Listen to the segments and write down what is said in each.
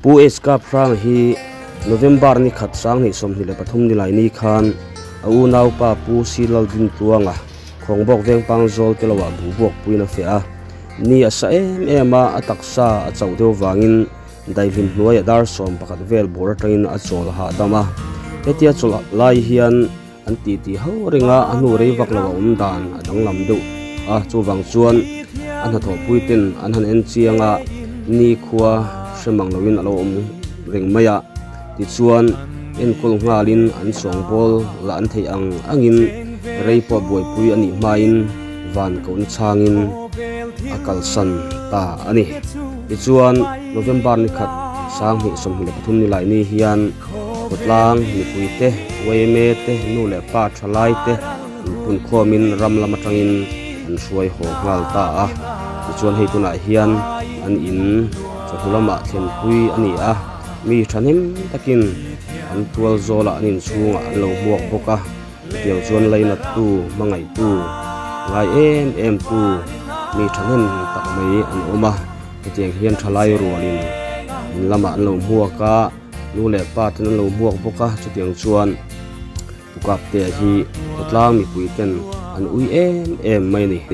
pu eska prang hi November ni khat sang ni som ni le pathum ni lai ni khan au nau pa pu silal din tuanga khongbok veng pang zol telawa bubok puina fea ni asa ema ataksa achau deu wangin dailin hnuai dar som pakhat vel bor train a chol ha dama etia chol lai hian an ti ho ringa anu rei vak lawa dan adang lam deuh a chuwang chuan an ha tho puitin an han en chianga ni khuwa semang lawin alo ring maya ti chuan en kol ngalin an song bol la an thei angin rei po boi pui ani main van kon changin akal san ta ani ti chuan November ni khat sang hi som hi pathum ni lai ni hian kutlang ni pui te weime te nu le pa thalai te pun khomin ram lama tangin an suai ho ngal ta a ti chuan hei tuna hian an in chulama thlen pui ani a mi thanim takin an tual zola anin chunga an lo buak boka tiang chuan leina tu mangai tu ngai em tu mi thanin tak mai an oma tiang hian thalai rualin lama an lo buaka nu le pa tan lo buak boka tiang chuan tukap te hi tlang mi puiten an ui em mai ni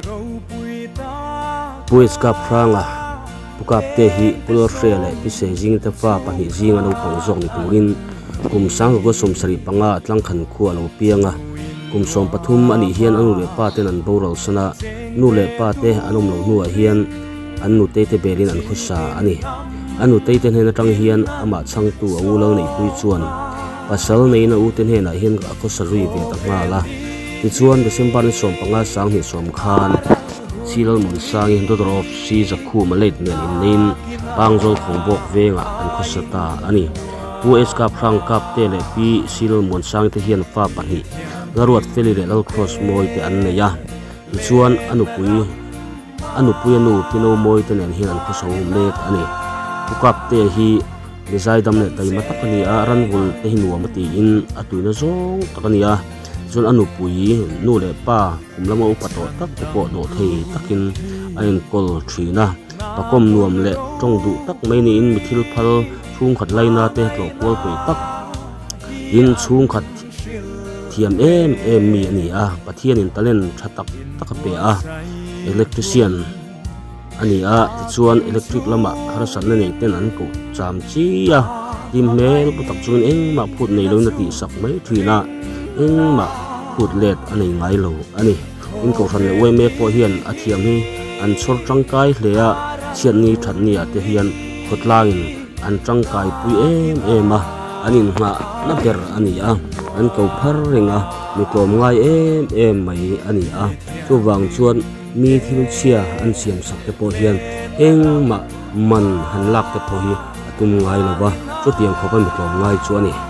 puis ka pranga tukap te hi pulor frele pise jing ta fa pa hi jing an pang zong ni turin kum sang go som sari panga tlang khan khu alo pianga kum som pathum ani hian anu le pa ten an boral sana nu le pa te anum lo nu a hian an nu te belin an khusa ani anu te ten hena tang hian ama chang tu au lo nei pui chuan pasal nei na u ten hena hian ka khosarui ve ta ngala ti chuan December ni som panga sang ni som khan silal mun sang hin dodrop si za khu ma leit nen in nin pangjol khongbok venga an khosata ani pu eska prang kap te le pi silal mun sang te hian fa pahi garuat feli le lal cross moi te an ne ya ti chuan anu pui anu pino moi te nen hian an khoso mek ani ukap te hi design dam ne tai matakani a ran gul te hinwa mati in atuina zong takania zon anu pui nu le pa kumlama upato tak po do thei takin ain kol thina pakom nuam le tong du tak mai ni in mithil phal chung khat laina te tlo kol pui tak in chung khat thiam em mi ani a pathian in talent thatak takape a electrician ani a chuan electric lama harasan na nei ten an ko cham chi a tim mel putak chun eng ma phut nei lo na ti sak mai thina eng ma phut let ani ngai lo ani in ko ran le we me po hian a thiam hi an chor tangkai hle a chian ni that ni a te hian khotlangin an tangkai pui em a anin ma na ber ani a an ko phar ringa mi tom ngai em mai ani a chu wang chuan mi thil chia an siam sak te po hian eng ma man han lak te po hi atum ngai lo ba chu tiang khopan mi tom ngai chu ani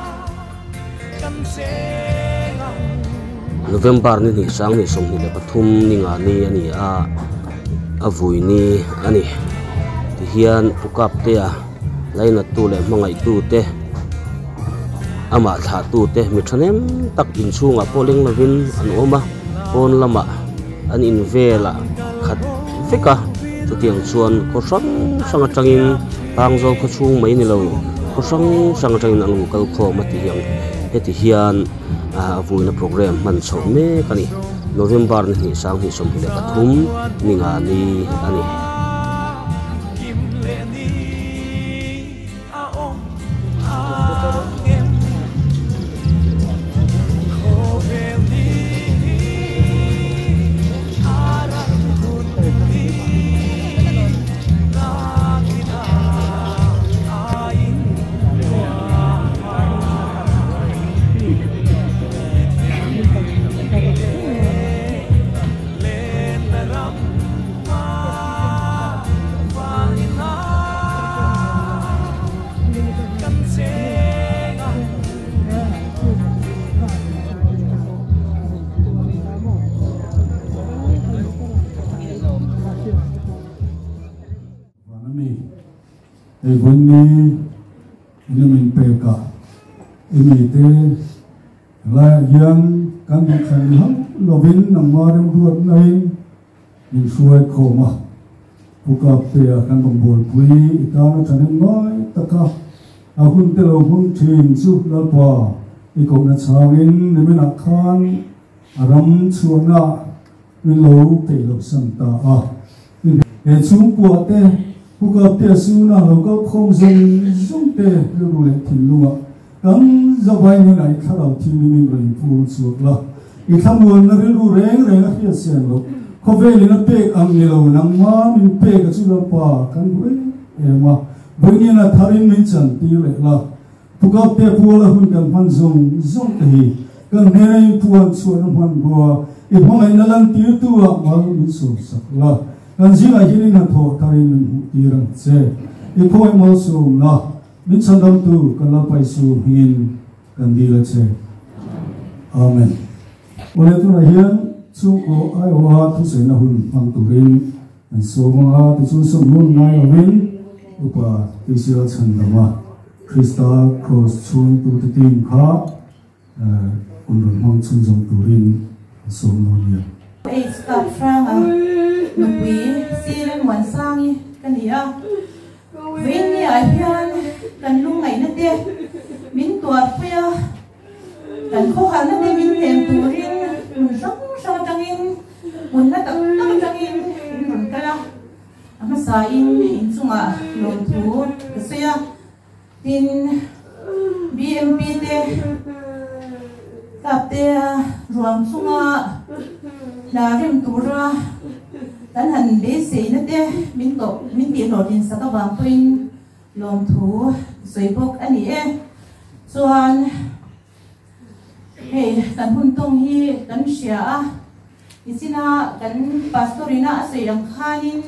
November ni sang ni som ni le pathum ni nga ni ani a vui ni ani ti hian ukap te a laina tu le mangai tu te ama tha tu te mi thanem tak in chunga poling lovin an oma pon lama an in vela khat fika chu tiang chuan ko sang atangin pangjol kho chung mai ni lo ko sang atangin ang kal kho mati yang heti hian vuina program man chho me kani November ni sang hi som le pathum ni nga ni ani Evani ini mempeka ini te la yang kan kan ham lovin nangmarem ruat nain in suai khoma puka pe kan bombol pui itana chanin mai taka hun te lo hun thin chu la pa I ko na changin ni na khan aram chuana min lo te lo sam ta a e chung po te pu ka te su na lo ka khom sung te lu le thin lunga kam zawai ni nai khalo thi mi rin pu chu la I thamun na lu reng reng a hia sian lo ko ve ni na pe ang ni lo nang ma min pe ka chu la pa kan bu e ma bu ni na tharin min chan ti le la pu ka te pu la hun kan man zong te hi kan nei puan chu na man bo I hong ai na lan ti tu a ma min so sak la kan ji ai hi na tho tharin min ti rang che I ko ai mo so na min chan dam tu kan la pai su hin kan di la che amen Oleh tu rahian suko ai wa tu se na hun mang turin an so ma tu sun sum nun nai awin upa ti sia chan dama Krista cross chun tu ti tin kha unrun mang chun jong turin so non ya ei stop frang a nui siren wan sangi kania vin ni ai hian kan lu ngai na te min tuar phia kan kho han na te min tem turin rong tangin mun na tak tangin run kala ama sa in chunga lom thu sia tin BMP te kapte ruang chunga la rim tura tan han be se na te min ti lo din sa ka wang puin lom thu soibok ani e chuan hey kan hun tong hi kan sia a isina kan pastorina se yang khanin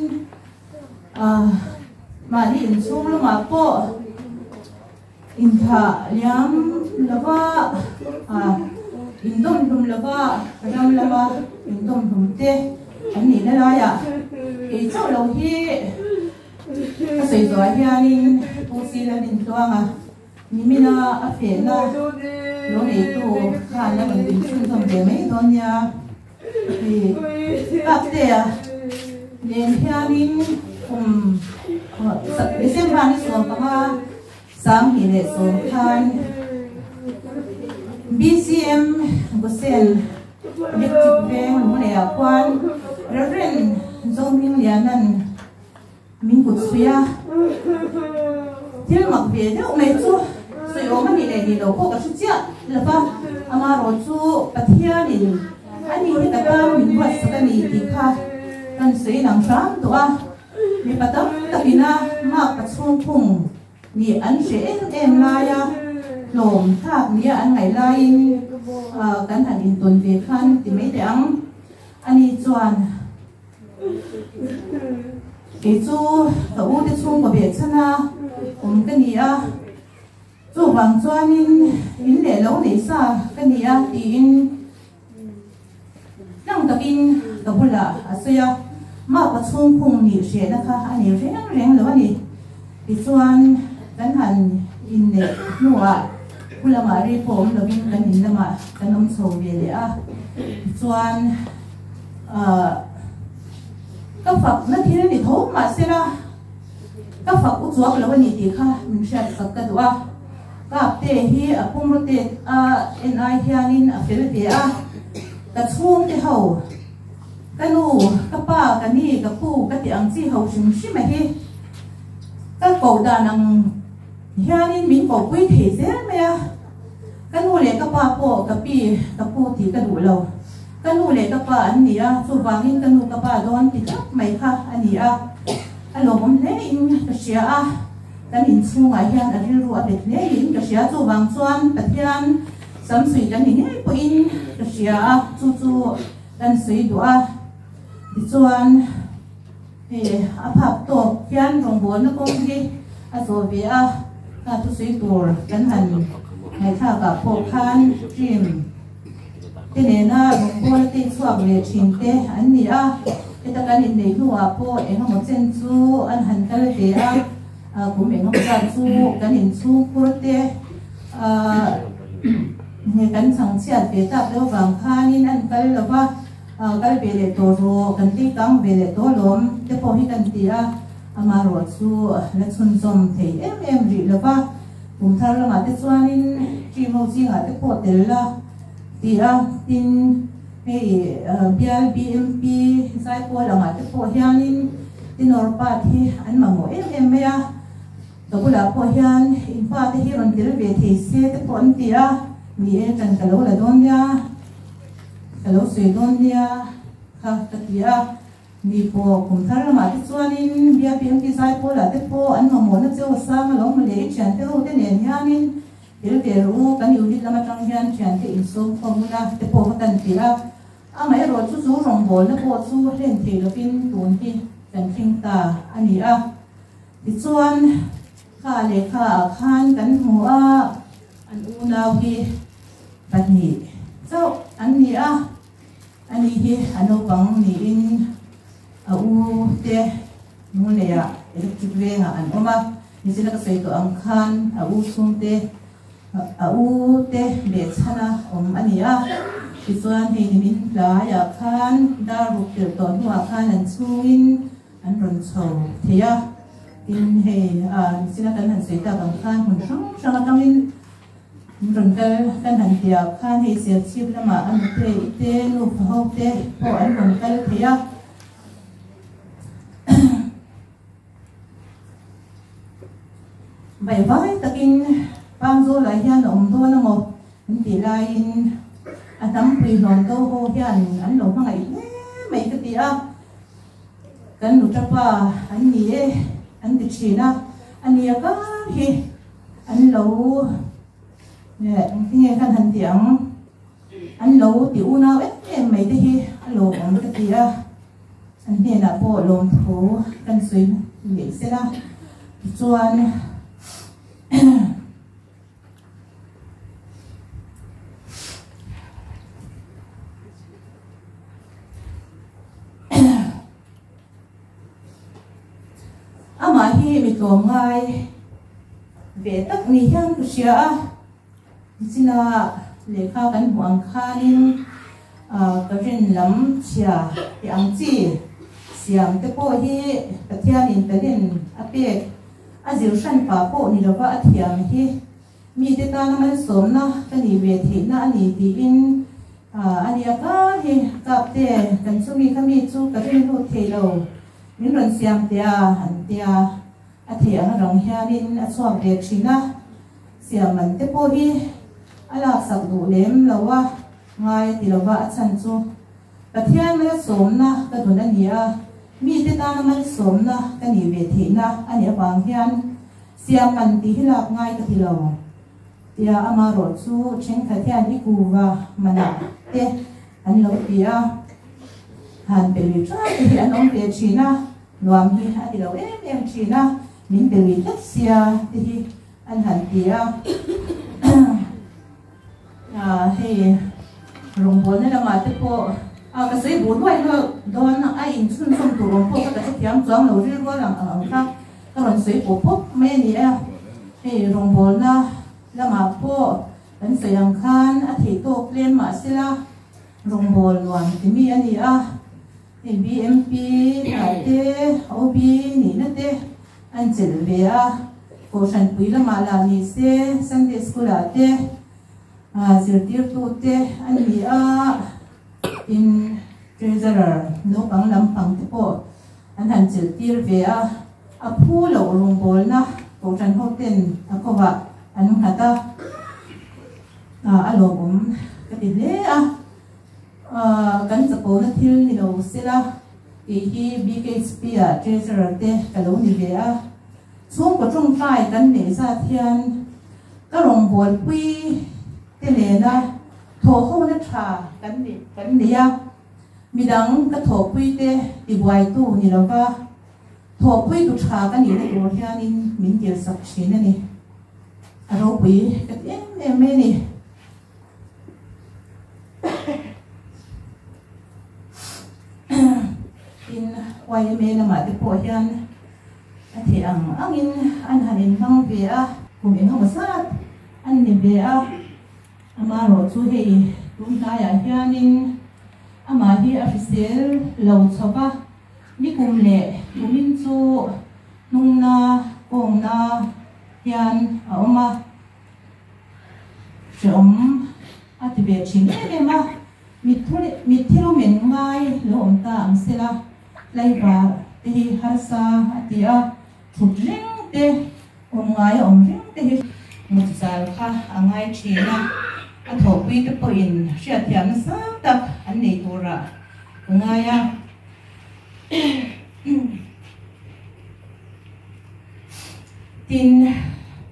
mali in chung lo ma po in tha liam lava indom dum lava ram lava indom dum te ani la la ya ke chau lo hi ka sei zo hianin pu si la din tuanga nimina a fe na lo nei tu khan na min chung thom de mai don ya kapte ya len hianin December ni so pa sam hi le so khan BCM gosen electric bank mo le kwan reverend zong min lianan min kut suya til mak be de mai chu soi o mani le ni lo ko ka chu chia la pa ama ro chu pathia ni ani ni ta ka min wa sa ka ni ti kha kan sei nang ram to a mi patam takina ma pa chung phung ni an she em la ya lom thak ni an ngai lain kan han in ton ve khan ti mai te ang ani chuan ke chu ta u te chung ko be chana ka ni a chu wang chuan in le lo nei sa ka ni a ti in nang takin ka bula asaya ma pa chung phung ni she na kha ani reng lo ani ti chuan kan han in le nuwa pula ma ri pom lo bin kan in lama kan om so ve le a chuan ka phak na thil ni tho ma se ra ka phak u chuak lo ani ti kha min sha sak ka duwa ka te hi a pum ro te a NI hianin a fel te a ka chung te ho kanu ka pa ka ni ka pu ka ti ang chi ho shim shim hi ka ko da nang hianin min ko pui the zel me a kanu le ka pa po ka pi ka pu ti ka du lo kanu le ka pa an ni a chu wangin kanu ka pa don ti tak mai kha ani a alo bom le in ka sia a kan in chunga hian a ri ru a bet le in ka sia chu wang chuan pathian sam sui kan ni po in ka sia a chu kan sui du a ti chuan a phak to hian rong bo na ko ri a zo ve a ka tu sui tur kan han hai tha ka po khan trim te ne na rong bo te chuak le thin te an ni a eta kan in nei nuwa po enga mo chen chu an han kal te a kum enga mo cha chu kan in chu pur te ne kan chang chiat ve ta lo wang khanin an kal lova kal be le to ro kan ti kang be le to lom te po hi kan ti a ama ro chu la chun zom thei em ri lova cùng thar là mà tết xuân chỉ màu gì ngã tết bột tết là thì tin hey BMP sai po là ngã tết bột hianin tin orpa thì anh mà ngồi em ya tôi là po hian in pa thì hiron tết về thì xe tết bột thì ni chân cái lỗ là don ya cái lỗ suy don ya ha cái ni po cùng thar là mà tết xuân BMP sai po là tết po anh mà muốn nó chơi sang lỗ mà để chán tết lỗ tết nền hianin để cái nhiều nhất là mà trong hian chán tết in số formula tết po cái tận thì mấy rồi chú chú rồng bồn nó bộ chú lên thì nó pin tuôn pin cần kinh ta anh ấy thì chuan khá lệ khá khan cần mua anh u nào thì bắt nhị so anh ấy thì anh đâu bằng nhị in u te mua này electric về anh mà như thế là cái sợi tơ ang khan u sung te để chana anh ấy thì xuân thì mình đã ya khan đã rụt tiểu tổn hoa khan anh xuân anh run sầu thì in he xin là cái hành sĩ ta bằng khan mình sống trong in run cái hành tiệp khan he siêu siêu là mà anh te nụ hậu te của anh run cái thì vậy với ta kinh bang du lại hian ông tôi nó một thì lại in anh tắm quỳ hòn câu hô hiền anh lồng hàng ngày mấy cái gì cái nụ trap anh nhỉ anh tự chỉ na anh nhỉ có khi anh lâu nè nghe khăn hành tiếng anh lâu tiểu nào em mấy cái gì anh lâu bằng cái gì anh nghe là bộ lồng thú anh suy nghĩ sẽ ra chuan mà hi mi tổ ngay về tất ni hiang tu xia xin là lệ khao cán hoàng khanin cái chuyện lắm xia thì ăn chi xiang te po hi cái thian in cái đến ape azil san pa po ni lo va thiam hi mi te ta na man som na cái ni về thì na ani ti in ani ka hi kap te kan chu mi kami chu cái chuyện lu the lo những lần xem tia hẳn tia thì anh rong hianin chuak ve thina siam man te po hi ala sak du lem lawa ngai ti lawa chan chu pathian me som na ka dun ani mi te ta na man som na ka ni ve thina ani bang hian siam man ti hilak ngai ka ti lo tia ama ro chu chen kha thian i kuwa mana te an lo tia han beli tra thì anh ông về China nuam hi anh đâu em China mình beli tất xia thì anh hẳn tia hay rong bồn này là mà tiếp po cái sấy bún vậy thôi đó là ai in xuân xuân tụ rong po cái cái tiệm trang lâu riêng quá là khác cái rong sấy po po mấy nè hay rong bồn là mà po anh sấy ăn khan thì tô lên mà xí la rong bồn nuam thì mi anh BMP te OB ni na te an chel ve ko san pui la mala ni se Sunday school te zirtir tu te an ni in treasurer no pang lam pang te po an han chel tir ve a phu lo rong bol na ko san ho ten ko wa an hata alo bum ka ti le kan zapo na thil ni lo sila hi BKSP treasurer te kalo ni ve chung ko chung tai kan ne sa thian ka rong bol pui te le na tho ho na tha kan ni midang ka tho pui te ti buai tu ni lo ka tho pui tu tha kan ni le ro hian in min tir sak chin ani aro pui ka em ni in quay mê là mà tiếp po hian thì anh hanin mang về cùng em không sát anh nhìn về mà rồi chú hệ chúng ta hianin mà hi official lâu chapa mi cùng lệ cùng min chu nung na cùng na hian mà chom atibe chine ma mithiru men ngai lo om ta ang sela laiwa te harsa atia thutring te om ngai om ring te hi mutsal kha angai china a thopui te po in sia thiam sa tak an nei tura ngaya tin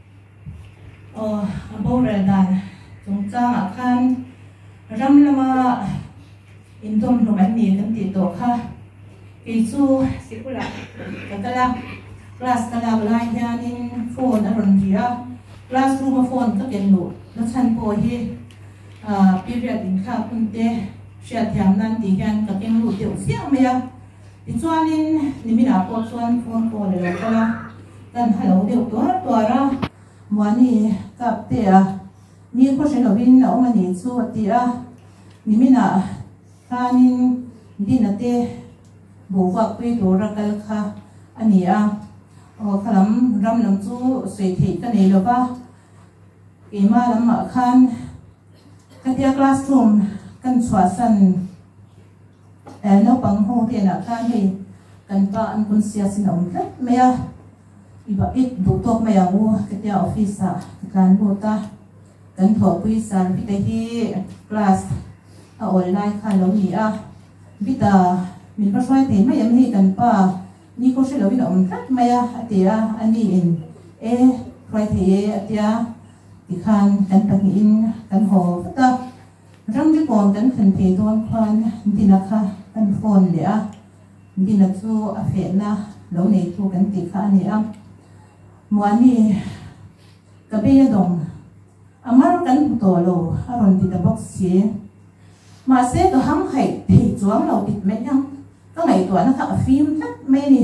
abore dan chungchang akhan ramlama indom roman ni kan ti to kha isu sikula kala class kala lai hianin phone aron ria classroom phone ka ken lu na chan po hi period in kha kunte sia thiam nan ti hian ka ken lu teu sia maya ti chuanin nimina po chuan phone ko le kala kan halo deu tora mani kapte ni ko se lovin na omani chu atia nimina kanin dinate buwa pui tora kal kha ania o khalam ramlam chu sei thei ka nei lova ema lam khan katia classroom kan chwasan no pang ho te na khan hei kan pa an kun sia sin om tlat meya iba it du tok maya mu katia office kan bota kan tho pui san pi te hi class a online khan lo ni a bita min pa swai te mai am hi kan pa ni ko se lo win om tlat maya atia ani in kwai the atia ti khan kan pa ni in kan ho ta ram ji kon kan khan the don khan dinakha kan phone le a dinachu a fe na lo nei tu kan ti kha ni a muani kabe dong amar kan to lo aron ti da box si ma se to hang hai thi chuang lo bit me yang ka ngai to na ka film tat me ni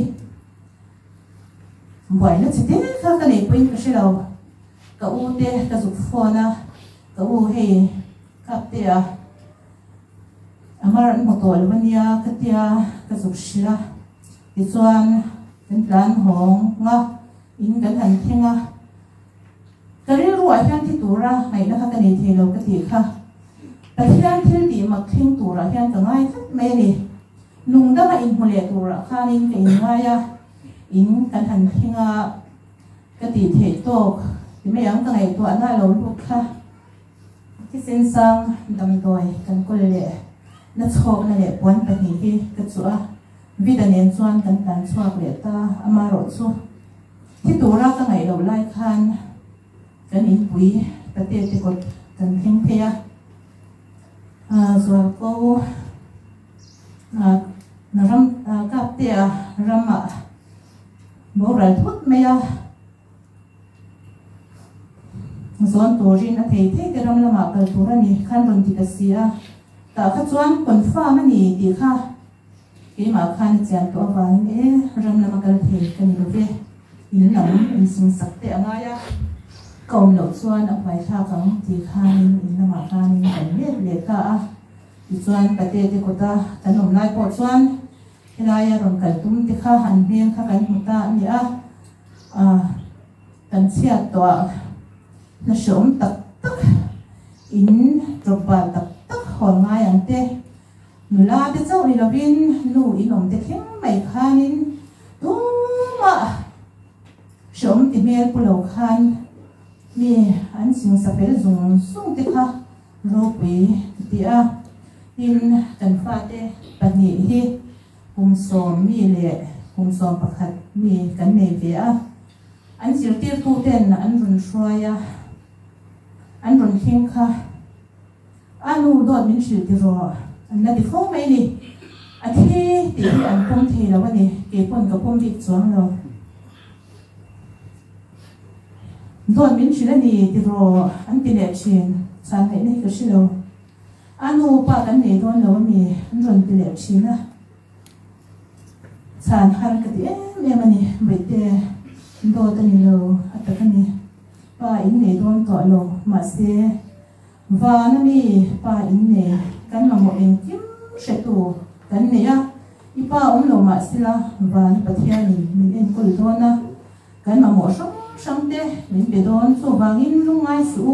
boy na chite ka ka nei point ka shilo ka u te ka zu phone ka u he ka te a amar mo to lo nia ka tia ka zu shira ti chuan kan plan hong nga in kan han thinga kari ruwa hian ti tura ngai na ka ka nei thelo ka ti kha pathian thil ti mak thing tura hian ka ngai that me ni nung da ma in hule tura khanin ke ngaya in kan han thinga ka ti the tok ti me ang ka ngai to ana lo lu kha ki sen sang dam doi kan kol le na chok na le pon pa ni hi ka chua vidanen chuan kan tan chuak le ta amaro chu ti tura ka ngai lo lai khan kan in pui pate te ko kan thing phea zo ko na ram ka te rama boral thut meya zon torin a thei thei ke ram lama kal tura ni khan ron ti ka sia ta kha chuan kon fa ma ni ti kha ke ma khan chan to wa ni ram lama kal thei kan lo ve in lam in sing sak te anga ya kom lo chuan a pai tha kang ti khan in lama khan kan le ka a ti chuan pate te ko ta kan om lai po chuan helaya ron kal tum ti kha han heng kha kan muta ni a kan chia to na shom tak tak in tropa tak tak hol ngai ang te nula te chau ni lovin nu inom te khem mai khanin tuma shom ti mel pulo khan mi an sing sa pel zung sung te kha ro pe ti a in kan fa te pani hi kum som mi le kum som pakhat mi kan nei ve a an sir tir tu ten an run shroya an run thing kha anu dot min shil ti ro an na ti fo mai ni a thi ti an pom thi la wa ni ke pon ka pom bik chuang lo dot min shil ni ti ro an ti le chin san hai nei ka shilo anu pa kan nei don lo ni an run ti le chin na san har ka ti me mani bai te do ta ni lo ataka ni pa in nei don to lo ma se va na mi pa in ne kan ma mo en kim she tu kan ne ya ipa lo ma sila va na pathiani min en kol do na kan ma mo sham te min be don so wangin lungai su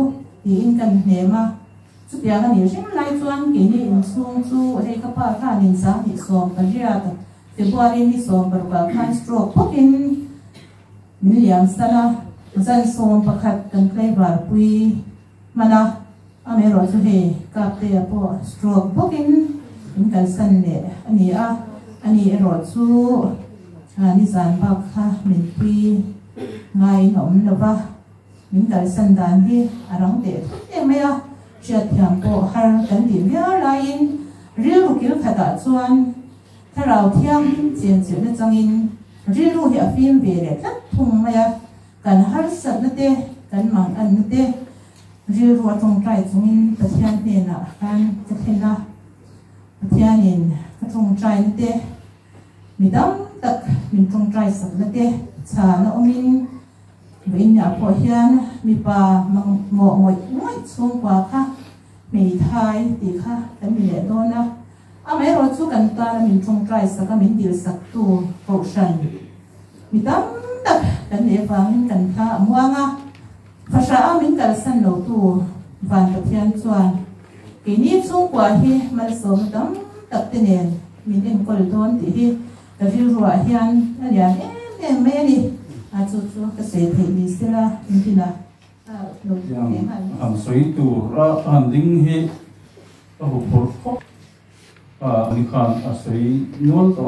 thì in cần nè mà chút bia cái nhiều sinh lại chuan kỹ ni in chung chu hay các bạn khá nên sáng thì xóm cái gì à February ni xóm bờ bờ khăn stroke pokin mình liang sana dân xóm bậc hạt cần cây vải pui mana ame rồi chu he cặp te po stroke pokin in cần san nè anh rồi chu ni san bạc ha mình pui ngay nóng đâu ba mình cần san đàn đi rong để thế mấy chuyện thiam bộ har cần điểm nhớ lại riêng một kiểu thật đã chuanถ้าเราเที่ยงเจียนเจียนจังอินรีรู้เหตุฟิล์มเบรดลัดทุ่งมากันฮัลสัตนั่นเด้กันมังอันนั่นเด้รีรู้ตรงใจจังอินประเทศเนี่ยนะกันจะเห็นนะประเทศนี้ก็ตรงใจนั่นเด้มีดำตักมีตรงใจสักนั่นเด้ชาโนมินวิญญาณพอเฮียนมีป่ามังหมอกหมวยช่วงกว่าค่ะมีไทยตีค่ะแต่มีเหลือโดนนะไม่รู้จุกันตาmình trông traiสักmình điềuสักตัวโปรชันมีตั้งแต่กันเดี๋ยวฟังกันท่ามัวงะภาษาmìnhกันสั่นโลตัววันประเทศจวนปีนี้ช่วงกว่าที่มันสมตั้งแต่เตียนmìnhเองก็เลยโดนที่แต่ที่รัวเฮียนนั่นอย่างเนี่ยแม่นี่อาจุดเกษตรมีสิละมีที่ละหันสวยตัวรักหันดิ้งเฮก็หุบหุบนี่ขันอาศัยนวลตัว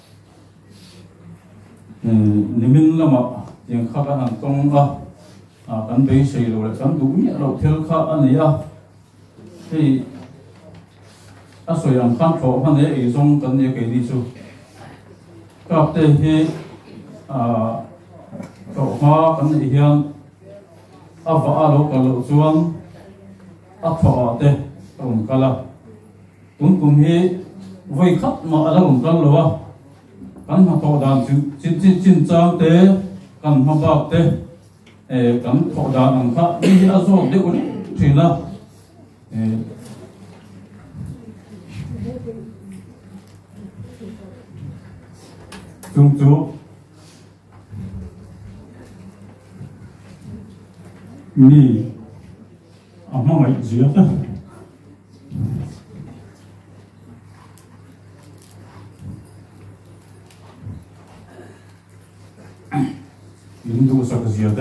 นิมิตละมาอย่างข้ากันตรงกันไปใช้เลยกันดูเนี่ยเราเที่ยวข้าอันนี้ที่อาศัยอย่างขันโผล่พันเนี่ยอีสงกันเนี่ยเกิดดิสูกับเตที่ต่อมากันอีกอย่างฟ้าเราก็เราชวนฟ้าเตะตรงกันละตุนกุมเฮไว้ขัดมาอะไรของกันหรอกันมาต่อดานจินจางเตะกันมาบากเตะกันต่อดานอังคานี่อาโซเด็กคนที่น่ะจุงจูนี่อามาไม่เสียแต่ยินดูสักเสียแต่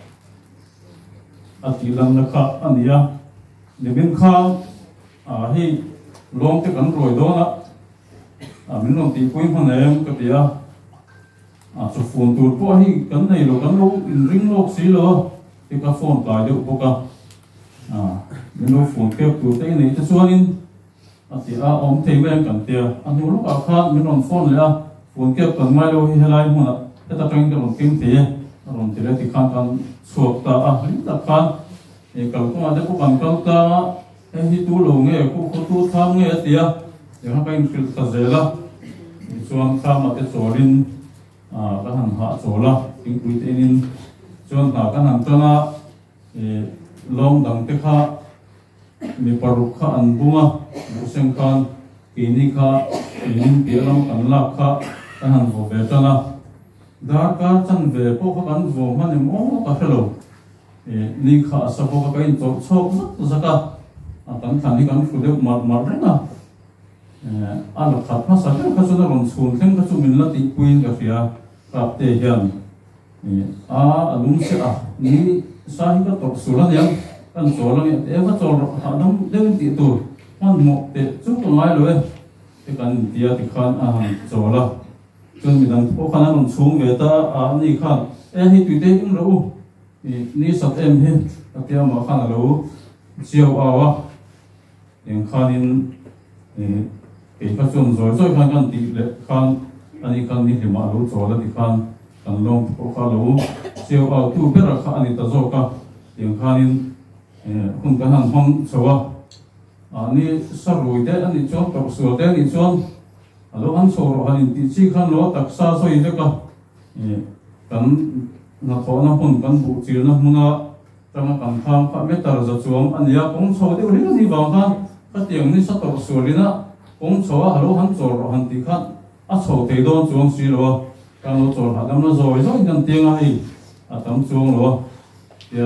อาทิตย์ละนะคะอันนี้เดี๋ยวเป็นข้าวให้ลองที่กันรวยด้วยนะมันลองตีคุยพันเองก็เดียวสุฝนตัวพวกให้กันในโลกันโลกริงโลกสีโลที่ก็ฝนตายเดี๋ยวพวกมันโลกฝนเก็บตัวเต้นนี่จะส่วนนี้อาทิตย์อมเทแม่กันเดียวอันนี้ลูกอาคามันลองฝนเลยฝนเก็บกันไม่โลให้อะไรมั่งนะแต่ตะเกียงจะลองกินเตี้ยลองที่เรื่องที่ขันกันสวบตาลิ้นตะขันเก่าต้องมาได้พวกกันเก่าตาที่ตู้หลงพวกตู้ทำเตี้ยอย่างนั้นก็ยังคือตัดเจละส่วนข้ามาที่โซลินก็หันหาโซละถึงคุยเต็นินส่วนหาก็หันตัวละลองดังที่ข้ามีปรุขข้าอันบัวบุษย์กันกินิข้ากินเปียลองกันลักข้าก็หันโวเบตัวละดาร์กจันเวพวกกันโวมันยังโอ้ก็เฮลโลนี่ข้าสับพวกกันโจโชกสักตันขันนี่กันคุยเดี๋ยวมาเรื่องอันหลักฐานภาษาที่เขาจะลงทุนเช่นเขาจะมีลัทธิคุยกับเสียกับเทียนลุงเสียนี่สาเหตุตกสุราเนี่ยกันโจรเนี่ยก็โจรหาดำเดินติดตัวมันหมกเตะจุดตรงไหนเลยที่กันเดียที่ขันโจรละจนมีดังพวกขันลงทุนเวต้านี่ขันให้ตัวเด็กรู้นี่สัตว์เห็นเทียมมาขันรู้เชี่ยวอย่างขันนี่ก็ส่วนสวยๆกันตีเล็กกันอันนี้กันนี่ที่มารู้โจแล้วที่กันลงพวกเขารู้เชี่ยวตู้เบรคันนี่ตะโจกันอย่างกันนี่คุณกันห้องชัวอันนี้สรุปได้อันนี้ชอบตกส่วนได้นี่ชอบแล้วอันโซ่อันนี้ที่ชี้ขันรู้ตักซาสวยเด็กกันนักขอนักคนกันบุจีนักมุนาจังกันทางพระเมตตาจะชวงอันนี้ผมโซ่ได้วันนี้บางครั้งก็เตียงนี่สัตว์ส่วนนี้นะผมโซ่ฮัลโหลฮันโซ่ฮันติขันโซ่เตยโดนชวงสีโลการโซ่หาดำน้ำโซ่ยังกันเตียงไอ้ตั้มชวงโลเดี๋ยว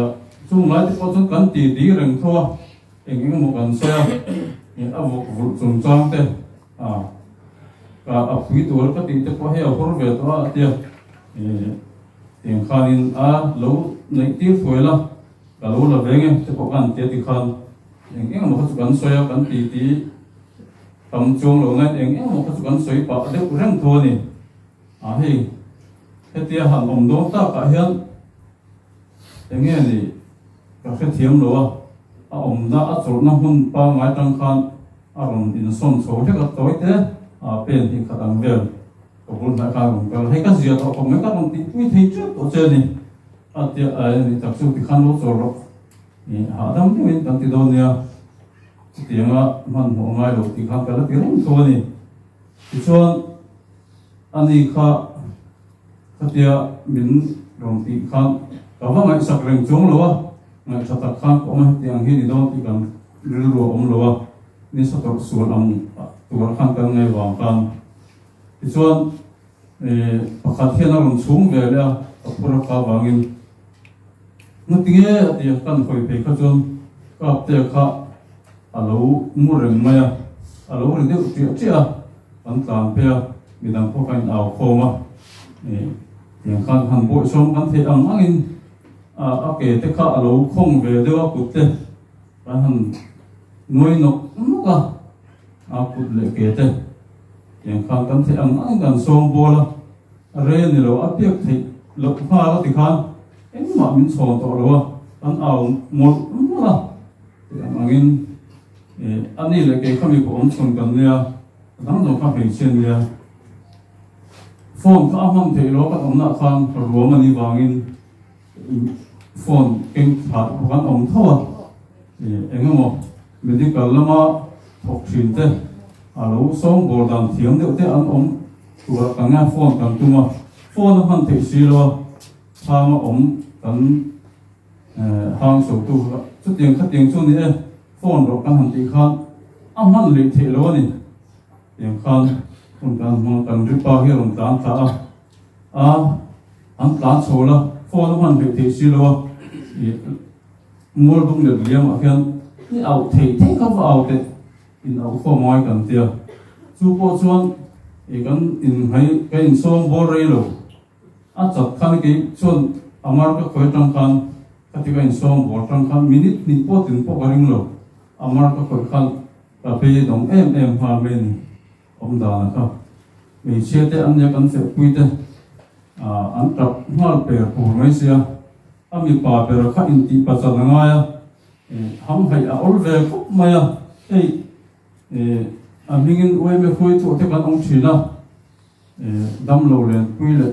chung lại thì có chút cắn tí rừng thua anh một gần xe vụ trồng trang thế cả quý tuổi các tí có heo có về đó tiền tiền khanin lâu này tiêu phơi là cả lâu là về nghe thì có ăn tiền thì khan anh một chút gần xoay gần tí cầm chuông lâu ngay anh một chút gần xoay bạc để rừng thua nè hay cái tiền hàng ông đó ta cả hiện anh nghe gì cái thiếm đó ông đã chọn năm hun ba ngày trăng khan ông in son số thế cái tối thế bên thì khá đặc biệt cũng là cái cũng hay cái gì đó cũng mấy cái công ty quý thấy trước tổ chức này thì tập trung thì khăn lỗ rồi thì họ đâm cái công ty đó nè tiếng mình một ngày đầu thì khăn cái là tiếng thôi này thì cho anh đi khá cái tiếng mình đồng thì khăn có vài ngày sạc rừng xuống rồi ngày sạc khăn có mấy tiếng hi thì đó thì cần rửa rồi rồi nên sạc xuống làmตัวข้างกันไงวางกันที่ส่วนประคับเทียนอารมณ์สูงเลยแล้วกับพวกเขาวางเงินนั่นที่เดียวกันคอยไปข้าจนก็เดียวข้าอาลูมูเรื่องมาอาลูเรื่องเดียวเจียตั้งตามเพียมีดังพวกกันเอาโคมาอย่างการหันบุษชมกันเทียงอังอินอาเกตข้าอาลูคงเวเดียวกุดเตการหันหน่วยนกนุกaku lekete yang kan the ang kan song bola re ni lo apiak thei lo pha la ti khan en ma min so to lo an aw mol la angin ani leke khami ko om chong kan nia dang no ka hei chen nia phone ka amam thei lo ka om na khan ro mani wangin phone king pha kan om thawa engamo medical lama học truyền thế, lâu sống bồ đàn thiếm được thế anh ông tuổi càng nghe phone càng tung mà phone nó hẳn thể xí lo, tham mà ông càng hàng số tu chút tiền khát tiền xuống đi phone rồi càng hẳn thì khan, anh hẳn lịch thể lo này, tiền khan, ông càng rút bao nhiêu ông tán ta, anh tán số là phone nó hẳn thể xí lo, mua đúng được liam mà khen, cái ảo thể thế không vào ảo thế in au kho moi kan tia chu po chuan kan in hai ka in som bol rei lo a chat khan ki chuan amar ka khoi tang khan ka ti ka in som bol tang khan minute ni po tin po garing lo amar ka khoi khan ka pe dong em ha men om da na ka mi che te an ya kan se pui te an tap mal pe pu mai sia ami pa pe ra kha in ti pa cha na nga ya ham hai a ol ve kop ma ya ei mình ôi mấy khối thuộc thế con ông chỉ là đâm lầu lên quy lệ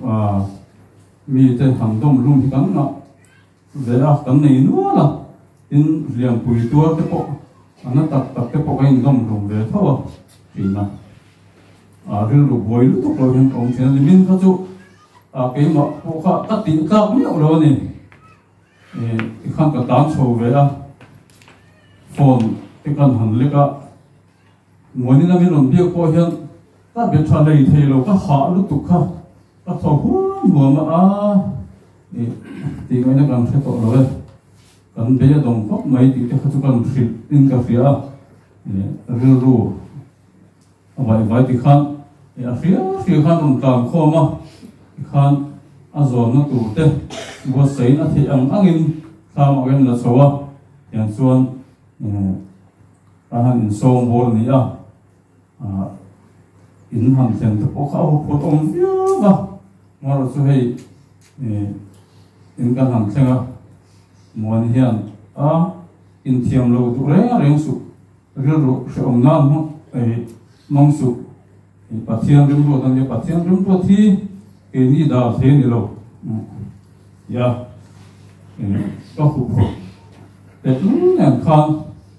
mi thế hàng đông luôn thì cắn nọ về cắn này nữa là in liền bùi tua cái bộ nó tập cái bộ anh đông luôn về thôi thì là riêng lục bùi lúc tục rồi hiện ông chỉ là mình có chỗ cái mà bộ khác tất tính cao cũng được rồi này cái khăn cả tám số về phone cái con hẳn lấy cả mỗi năm mình làm việc qua hiện các việc trò này thì lâu các họ lúc tục khác các thầu hú mùa mà thì cái này cần phải tổ rồi cần bây giờ đồng góp mấy thì các chú cần xịt in cà phê rêu rù vậy thì khăn phía khăn đồng tàng kho mà khăn rồi nó tủ tê bữa sấy nó thì ăn in sao mà cái là sốอย่างส่วนการส่งบอลนี่อินหันเซนต์พวกเขาพูดองเยอะมากมาเราช่วยอินการหันเซงมวนเฮียนอินเทียมเราดูแลเรื่องสุเรื่องรูเชื่อมน้ำมังสุปัจเจียนเรื่องตัวตั้งแต่ปัจเจียนเรื่องตัวที่นี่ดาวเทียนนี่เราก็ขุดแต่เนี่ยข้าง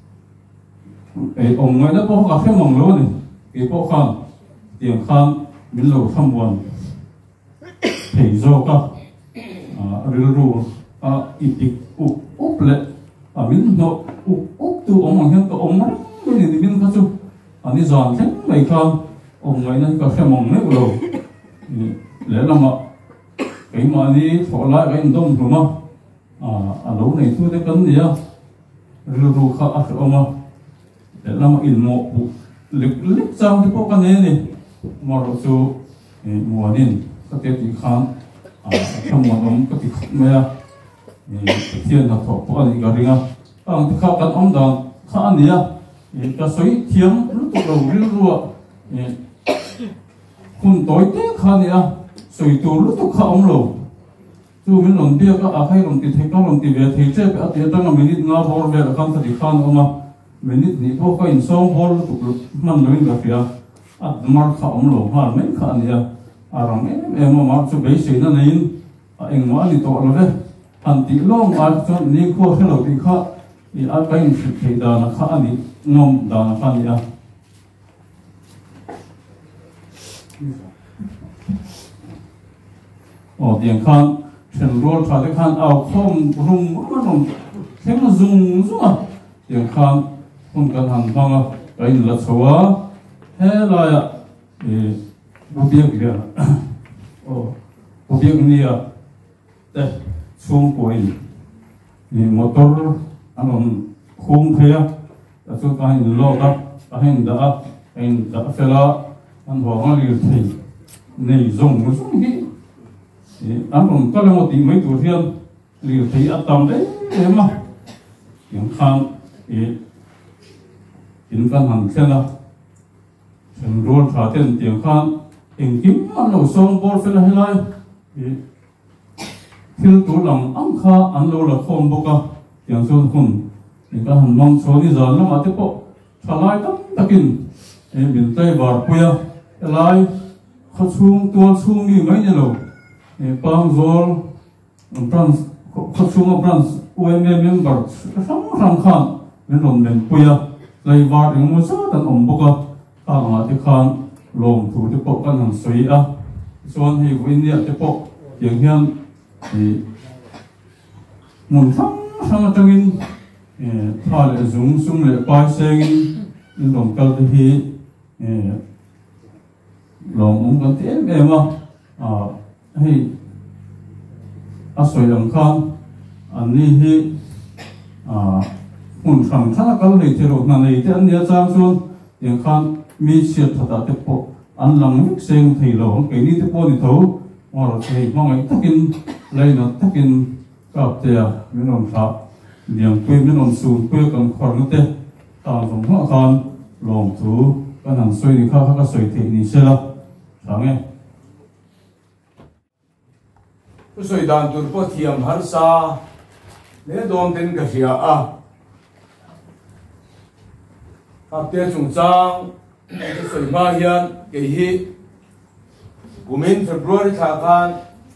องค์ไงแล้วพวกเขาแค่มองรู้นี่กี่พวกข้างเตียงข้างมิลโลทำวันเฮียโจก็เรื่องรู้อีกอุบเลยมิลโลอุบตัวองค์เห็นตัวองค์มันไม่ได้มิลเขาจู่อันนี้จานแค่ไม่ข้างองค์ไงนั่นก็แค่มองไม่รู้แล้วเรามาไอ้มานี่ถอดไล่ไอ้ดมถูกมั้ย lâu này tôi đã cần gì á rồi khá mà để làm in một bộ lịch sang thì có cái này mà rồi số mùa nên các cái gì khám trong mùa đông các cái mẹ thiên là thọ có gì cái gì thì khá cái ông đàn khá này á cái suy thiêng lúc đầu rồi kun tối thế khá này á suy tu lúc khá ông rồi chú mình làm bia các ai làm thì thấy các làm thì về thì chơi cái tiền trong mình ít ngao bor về là không thể khăn mà mình ít ní có cái song bor tụ mình nói cái gì à mà không lỗ ha mấy khăn này à rằng em mà chú bé sĩ nó này anh nói thì tội rồi đấy anh tí lo mà cho ní có cái đầu thì khác thì anh cái sự thấy đó là khác này ngon đó là khác này tiền khăn trên road phải được khăn ao không rung thế mà rung à tiền khăn không cần hàng băng cái là xóa thế là bộ việc gì bộ việc này đây xuống cuối motor anh không thấy là số cái lo đó anh đã phải là anh bảo anh đi thấy này rung cái anh còn có một tí mấy tuổi thiên liều thấy ăn tầm đấy em mà những khăn những căn hàng xe là thành rồi trả tiền tiền khăn tiền kiếm ăn lẩu sông bò phải là hay lại thiếu tủ lòng ăn kha ăn lẩu là không bốc à tiền số không những cái hàng mong số đi giờ nó mà tiếp bộ trả lại tất kinh miền tây vào quê lại khó xuống tua xuống đi mấy nhà lẩu Pang Zol, Brans, Khosuma Brans, UMM member, Sam Khan, Menon Men Puya, Lay Var in Musa, and Omboka, Amati Khan, Long to the Pop and Soya. So on he win the Pop, Yang Hian, the Munsam, Samatangin, Tal Zoom, Sum, Pai saying, in Long Kalti, Long Umganti, Emma. Hey, asoi khan ani hi hun sang thana kal nei thero na nei te an ya chang chuan yang khan mi siat thata te po an lang mik seng thei lo ke ni te po ni tho or thei mangai takin leina takin kap te a minom tha liang pe minom su pe kam khor na te ta zong ha khan long thu kan han soi ni kha ka soi thei ni sela sange soi dan tur po thiam har sa le dom ten ka hia a kap te chung chang ke soi ma hian ke hi kumin February tha khan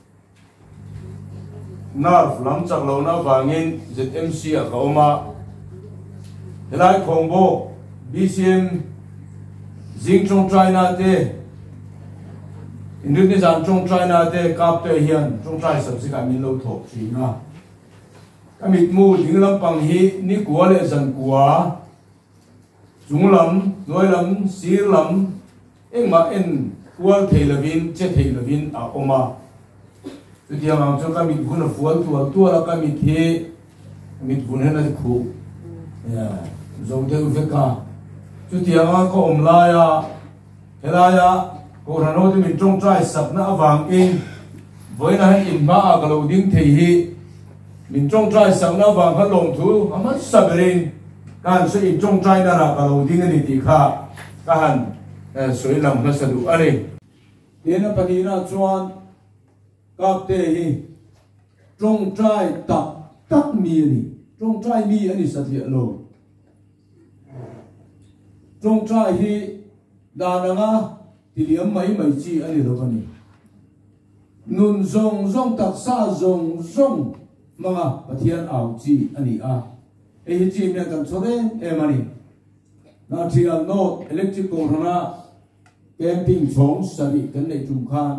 narf lam chak lo na wangin ZMC a ka oma helai khongbo BCM Jingchong China te Indonesia trong China te kap te hian trong China sab si ka min lo thok thi na kamit mu ding lam pang hi ni kwa le zan kwa junglam noilam sirlam engma en kwal theilavin che theilavin a oma tu tiang ang cho kamit gun fual tu la kamit he kamit gun hena khu ya zong te u ka tu tiang ang ko omla ya helaya cô thằng nó thì mình trông trai sập nó vàng in với nó in ba cái lầu đinh thì hi mình trông trai sập nó vàng cái lồng thú nó mất sập lên cái sự in trông trai nó là cái lầu đinh này thì khác cái hành suy lòng nó sẽ đủ anh đi đến nó phải đi ra chuan các thế hi trông trai tắc mi đi trông trai mi anh đi sẽ thiệt lầu trông trai hi đàn nga thì liếm mấy chi anh đi đâu cái này nun zong tak sa zong mà bắt thiên ảo chi anh đi à ấy chi mình cần cho đấy em anh đi na trial note electrical hana camping chong sari kan nei chung khan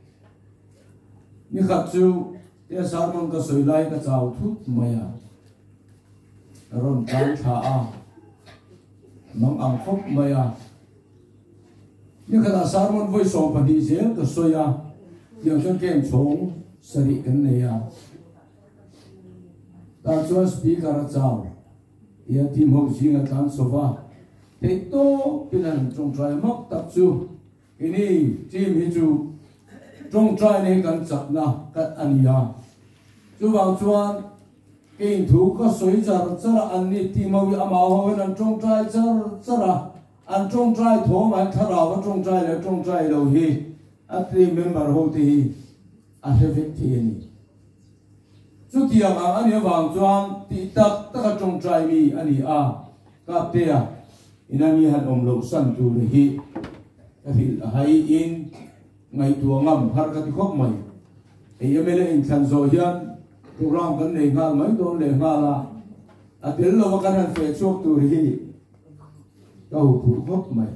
ni khat chu te sarmon ka soilai ka chau thut maya ron kan tha a mang ang khop maya ni khat sarmon voi so pa di zel ka soya yang chon kem chong sari kan nei a ta chuan speaker chào ia team ho jinga tan sofa te to pinan trong trai mak tak chu ini team hi chu trong trai ne kan chak na kat ania chu wang chuan king thu ka soi char chara an ni team ho ama ho an trong trai chara an trong trai tho ma thara wa trong trai le trong trai lo hi a team member ho te hi a hevek thi ni chu tiang ang ani wang chuan ti tak taka trong trai mi ani a ka te a inani han om lo san tu hi ka hil hai in ngai tu ngam har ka ti khop mai e yemele in than zo hian program kan nei ngal mai don le ngala a tel lo kan han fe chok tu hi ka hu thu khop mai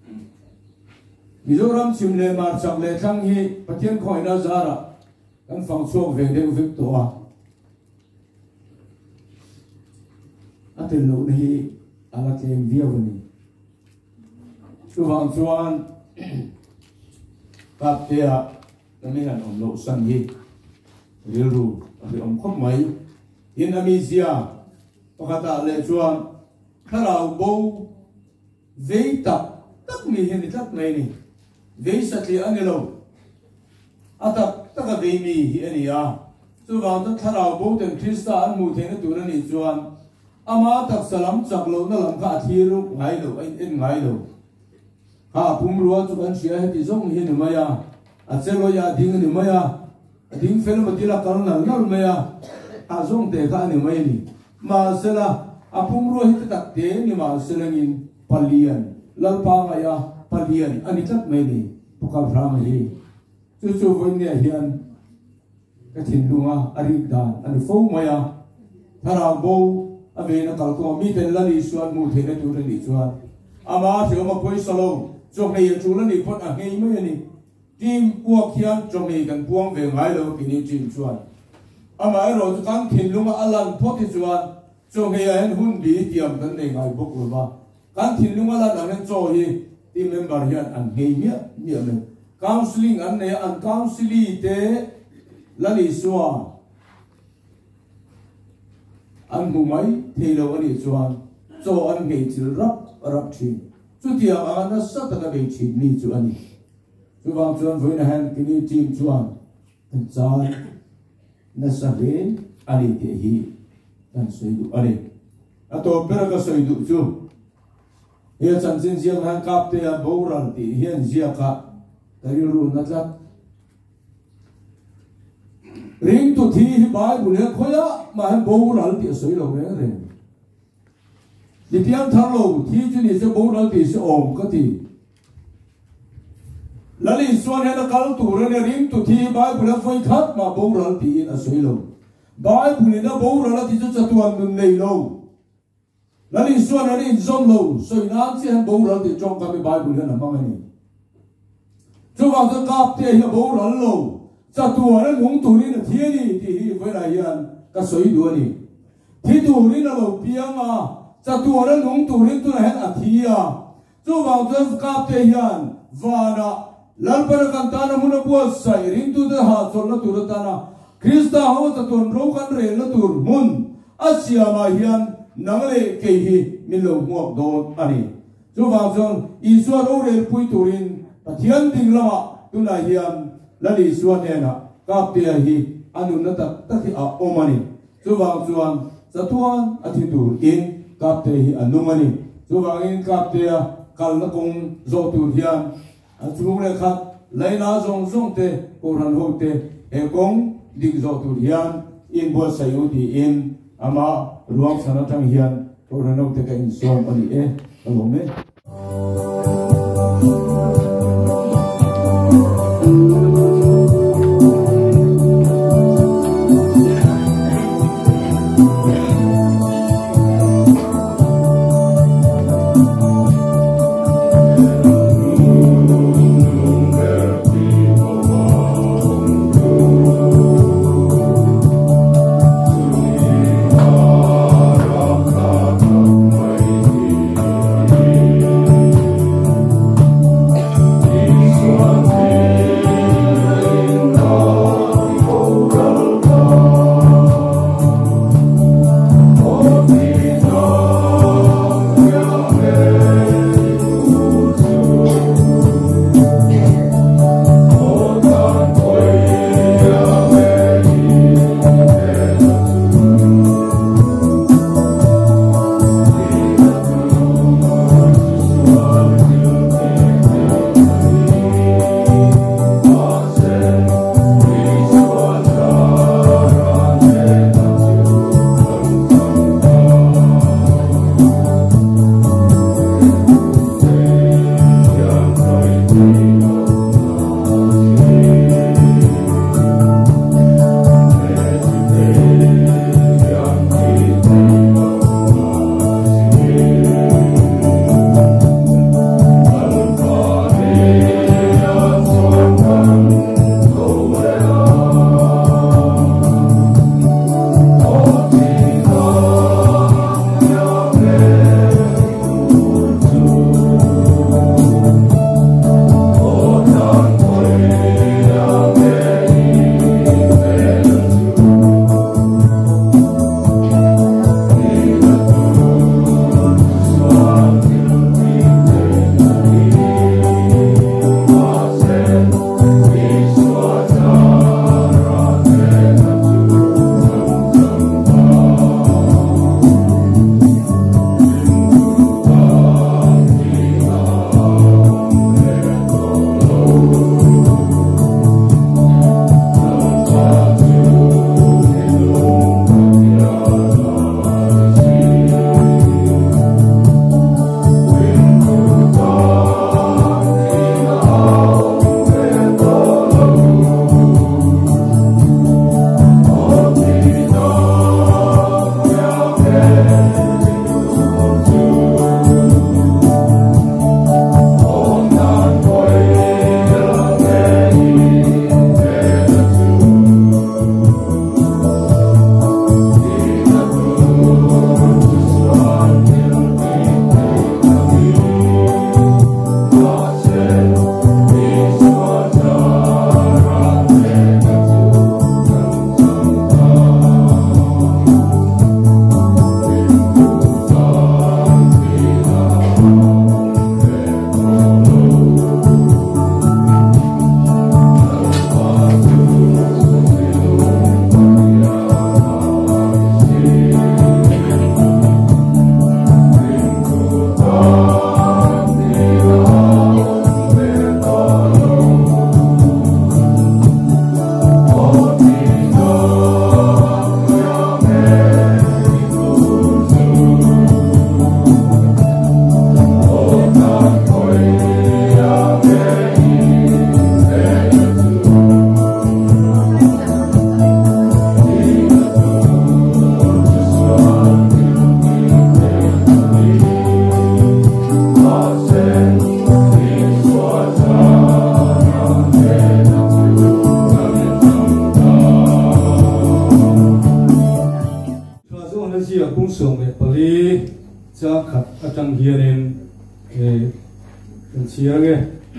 Mizoram sim le mar chak le thang hi pathian khoi na zara kan phang chok ve de vik to a atel lo ni ala tlem viawani chu wang chuan kap te a nami han om lo san hi rilru ari om khop mai in ami zia pakata le chuan tharau bo veita tak mi hen tak mai ni veisatli anilo atak taka ve mi hi ania chu wang ta tharau bo ten krista an mu thena turani chuan ama tak salam chaklo na lam ka thiru ngai lo in ngai lo ha pumruwa chu kan sia heti zong hi ni maya a chelo ya ding ni maya ding fel ma tila kar na nal maya a zong te ka ni mai ni ma sela a pumruwa hi tak te ni ma selangin palian lalpa maya palian ani tak mai ni puka brama hi chu voin ne hian ka thin lunga ari dan an fo maya thara bo avena kalko mi ten lani suan mu thena tu ni chuan ama thio ma poi salo chok nei chu lani pot a ngei mai ni tim puak hian chok nei kan puang ve ngai lo kini chin chuan ama ro chu kan thin lunga alan photi chuan chok nei an hun bi tiam kan nei ngai bok lo ba kan thin lunga la dan cho hi team member hian an ngei mi me counseling an ne an counseling te lani suan an mumai thelo ani chuan cho an ngei thil rap thin chu tia ana sata ka ngei thin ni chu ani chu wang chuan voina han kini team chuan kan chan na sa ren ani te hi kan soidu ani ato pera ka soidu chu he chan chin jiang han kap te a boral ti hian zia ka kariru na tlat ring tu thi hi bai bule khoya ma han boral ti soi lo re re ni tiang thar lo thi chu ni se boral ti se om ka ti lali suan he na kal tu re ring tu thi bai bule foi khat ma boral ti in a soi lo bai bule na boral ti chu chatuan nun nei lo lali suan ani in zom lo soi na chi han boral ti chong ka mi bai bule na ma ni chu wa ka kap te hi boral lo sa tua na nung tu ni na thiani ti hi voi la yan ka soi du ni thi tu ni na lo piang a sa tua na nung tu ni tu na hen a thi a chu wang chu kap te hian vana lal par kan ta na mun bu sai ring tu de ha chol na tu ta na krista ho ta ton ro kan re na tur mun asia ma hian nang le ke hi min lo muak don ani chu wang chu isu ro re pui turin pathian ding lama tu na hian lali suan ne na kap te hi anu na ta hi a omani chu wang chuan chatuan athidur in kap te hi anumani chu wang in kap te kal na kong zo tu hian a chung le khat leina zong zong te ko ran ho te e kong dik zo tu hian in bo sayu di in ama ruang sana tang hian ko ran ho te ka in som ani e along me atang hianin kan chiange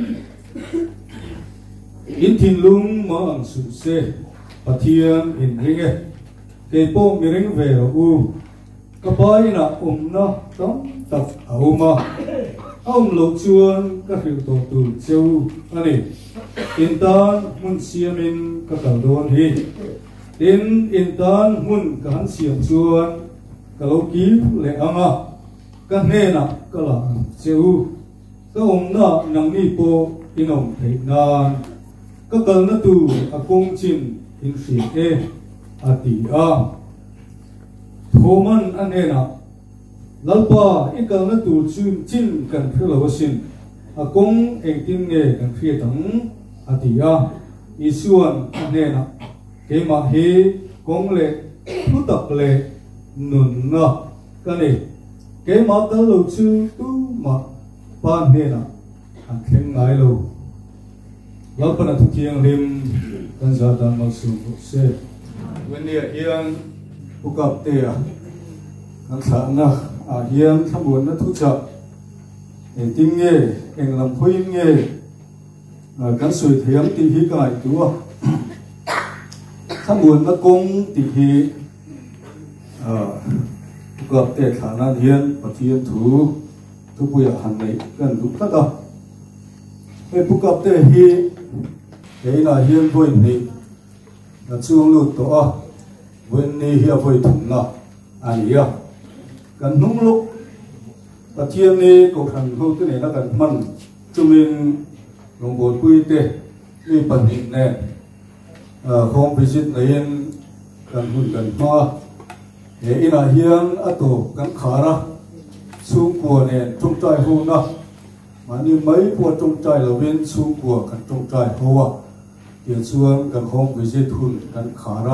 in thin lung ma ang su se pathian in ringe ke po mi ring ve u ka bai na na tam tak auma lo chuan ka hriu to tu cheu ani in tan mun siamin ka kal don hi in tan mun ka han siam chuan ka lo ki le anga ka ne na ka la cheu ka na nang ni po inom thei nan ka kal na tu akong chin in si e ati a thoman anena lalpa ikal na tu chun chin kan philo sin akong engtin nge kan phia tang ati a isuan anena ke ma he kong le putak le nun na kane ke ma ta lo chu tu ma pan he na an khem ngai lo lalpa na tu kiang lim kan za dan ma su se when they are bukap te a kan sa na a hiam thamun na thu cha e ting nge eng lam phuin nge kan sui thiam ti hi kai tu a thamun na kong ti hi bukap te thana hian pathian thu puya han nei kan du ta da e bukap te hi e na hian voi ni na chung lu to a wen ni hi a voi thum na ani a kan nung lu pathian ni ko than ho te ne na kan man chumin long bol pui te ni pan ni ne home visit nei kan hun kan ma e ina hian a to kan khara chung ko ne chung trai ho na mani mấy po trong trai là bên xuống của kan trong trai hoa tiền xuống kan home visit hun kan khara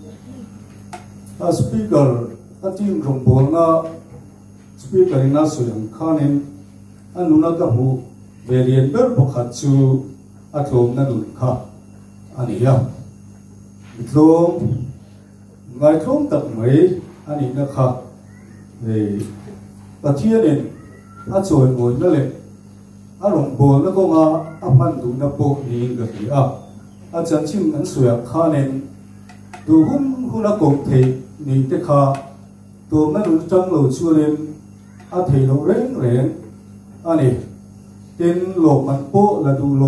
a speaker a tin rong bol na speaker ina suyang khanin anuna ka hu variant ber bokhat chu a thom na dun kha ani ya thom ngai thom tak mai ani na kha e pathianin a choi ngoi na le a rong bol na ko nga a man du na po ni ga hi a chan chim an suya khanin du hun na ko thei ni te kha to na du chang lo chuanin a thei lo reng reng ani tin lo man po la du lo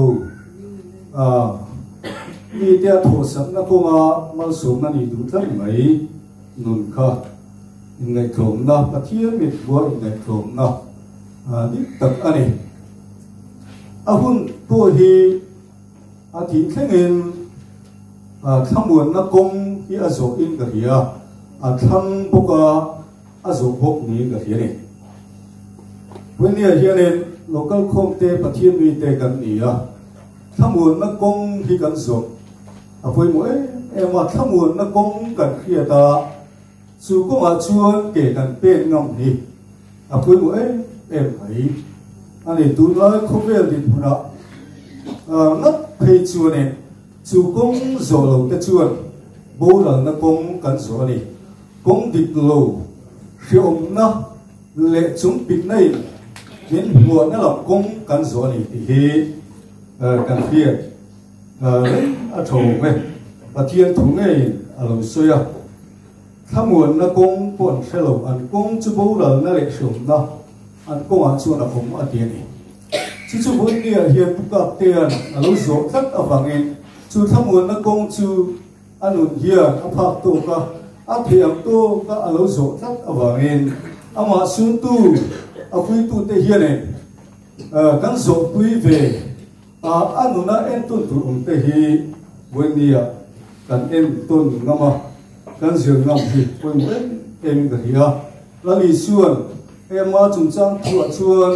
ni te tho sam na ko nga mal so na ni du tlang mai nun kha ngai thom na pathian mit bo ngai thom na ni tak ani a hun to hi a thi thlengin thamun na kong hi a zo in ga hi a thang boka a zo bok ni ga hi ni when ya hianin local khom te pathian mi te kan ni a thamun na kong hi kan zo a poi mo e ma thamun na kong kan khia ta chu ko ma chuan ke kan pen ngam ni a poi mo em hai ani tu la khovel din huna ngat phei chuan ne chu kong zo lo te chuan bo la na kong kan zo ni kong dik lo hiom na le chung pit nei hin huwa na la kong kan zo ni hi kan phia a thong me pathian thu ngei a lo soya thamun na kong pon thelo an kong chu bo la na le hiom na an kong a chuan a khom a ti ni chu chu bun ni a hian puka te an a lo zo thak a wangin chu thamun na kong chu anun hian a phak to ka a thiam to ka a lo zo thak a wangin ama sun tu a pui tu te hian ne kan zo pui ve a anuna en tun tu te hi bun ni a kan en tun ngama kan zir ngam hi pui mo em ga hi a la li suan em ma chung chang thu a chuan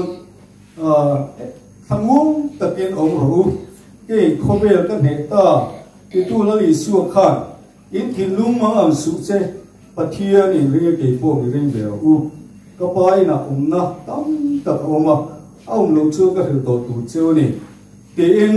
thangum takin om ro ke khobel ka ne ta ki tu la li suan khan in thin lung ma am su che pathian in ring ke po ni ring be u ka pai na na tam tak oma aum lo chu ka hil to tu cheu ni ke in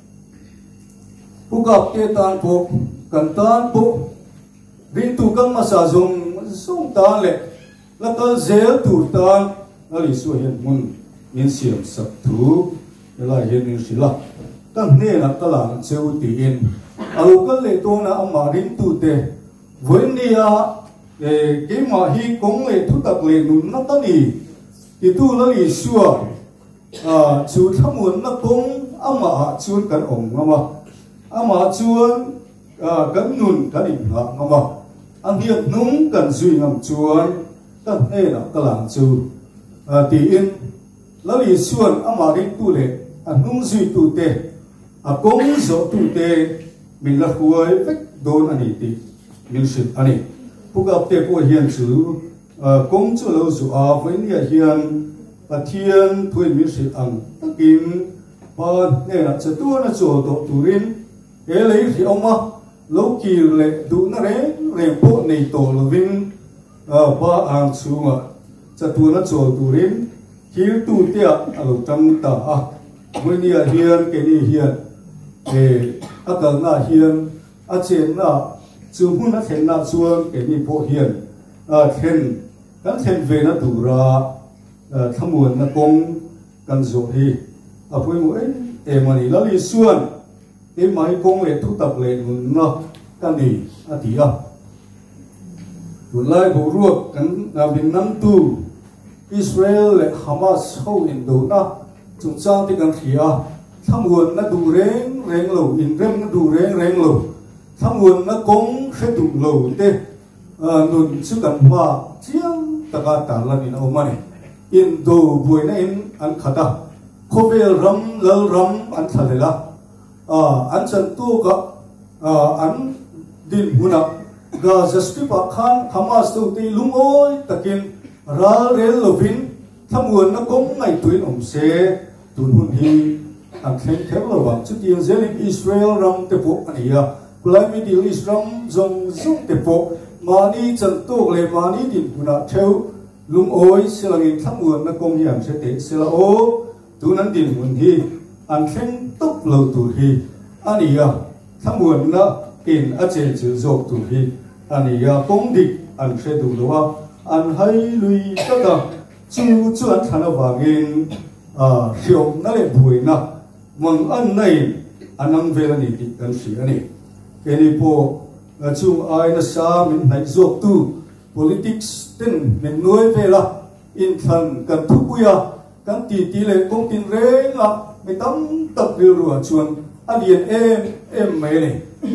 pukap te tan po kan tan po rin tu kang masazong song tan le la ka zel tu tan ali su hian mun min siam sak thu la hian min sila kan ne na talang cheu ti in alu kal le to na ama rin tu te voinia ke ma hi kong le thu tak le nun na ta ni ti tu la li suwa chu thamun na kong ama chuan kan ong ama chuan kan nun kan in ngama ang hiat nung kan zui ngam chuan kan ne na talang chu ti in la li suan ama rin tu le nung zui tu te kong zo tu te min la huai vek don ani ti min sit ani pukap te ko hian chu kong chu lo zu a voin ya hian pathian thuin min sit ang takin pa ne na chatu na cho to turin e lei hi oma lo ki le du na re po nei to lovin pa ang chunga chatu na cho turin hil tu te alo tam ta a voin ya hian ke ni hian akal na hian a chen na chu hun a then na chuan ke ni po hian then kan then ve na dura thamun na kong kan zo hi a pui mu e mani la li suan e mai kong le thu tak le nun na kan ni a ti a tun lai bo ruak kan na bin nam tu Israel le Hamas ho in do na chung chang ti kan thia thamun na du reng lo in rem na du reng lo thamun na kong khe du lo te nun chu kan ma chiang taka ta la ni na omani in do boi na in an khata khovel ram lal ram an thalela an chan tu ka an din huna ga justipa khan Hamas tu ti lungoi takin ral rel lovin thamun na kong ngai tuin om se tun hun hi ang khen khem lo wang chu tiang zelim Israel ram te po ania kulai Middle East ram zong te po mani chan tu le mani din huna theu lung oi silangin thamun na kong hiam se te sila o tunan din hun hi ang khen tok lo tu hi ania thamun na in a che chu zok tu hi ania kong dik an se du lo an hai lui ta ta chu an thana wangin hiom na le bui na mang an nei anang vela ni ti kan si ani keni po chung ai na sa min nai zok tu politics ten men noi vela in than kan thu puya kan ti le kong tin re nga me tam tak ri ru chuan alien em mai ne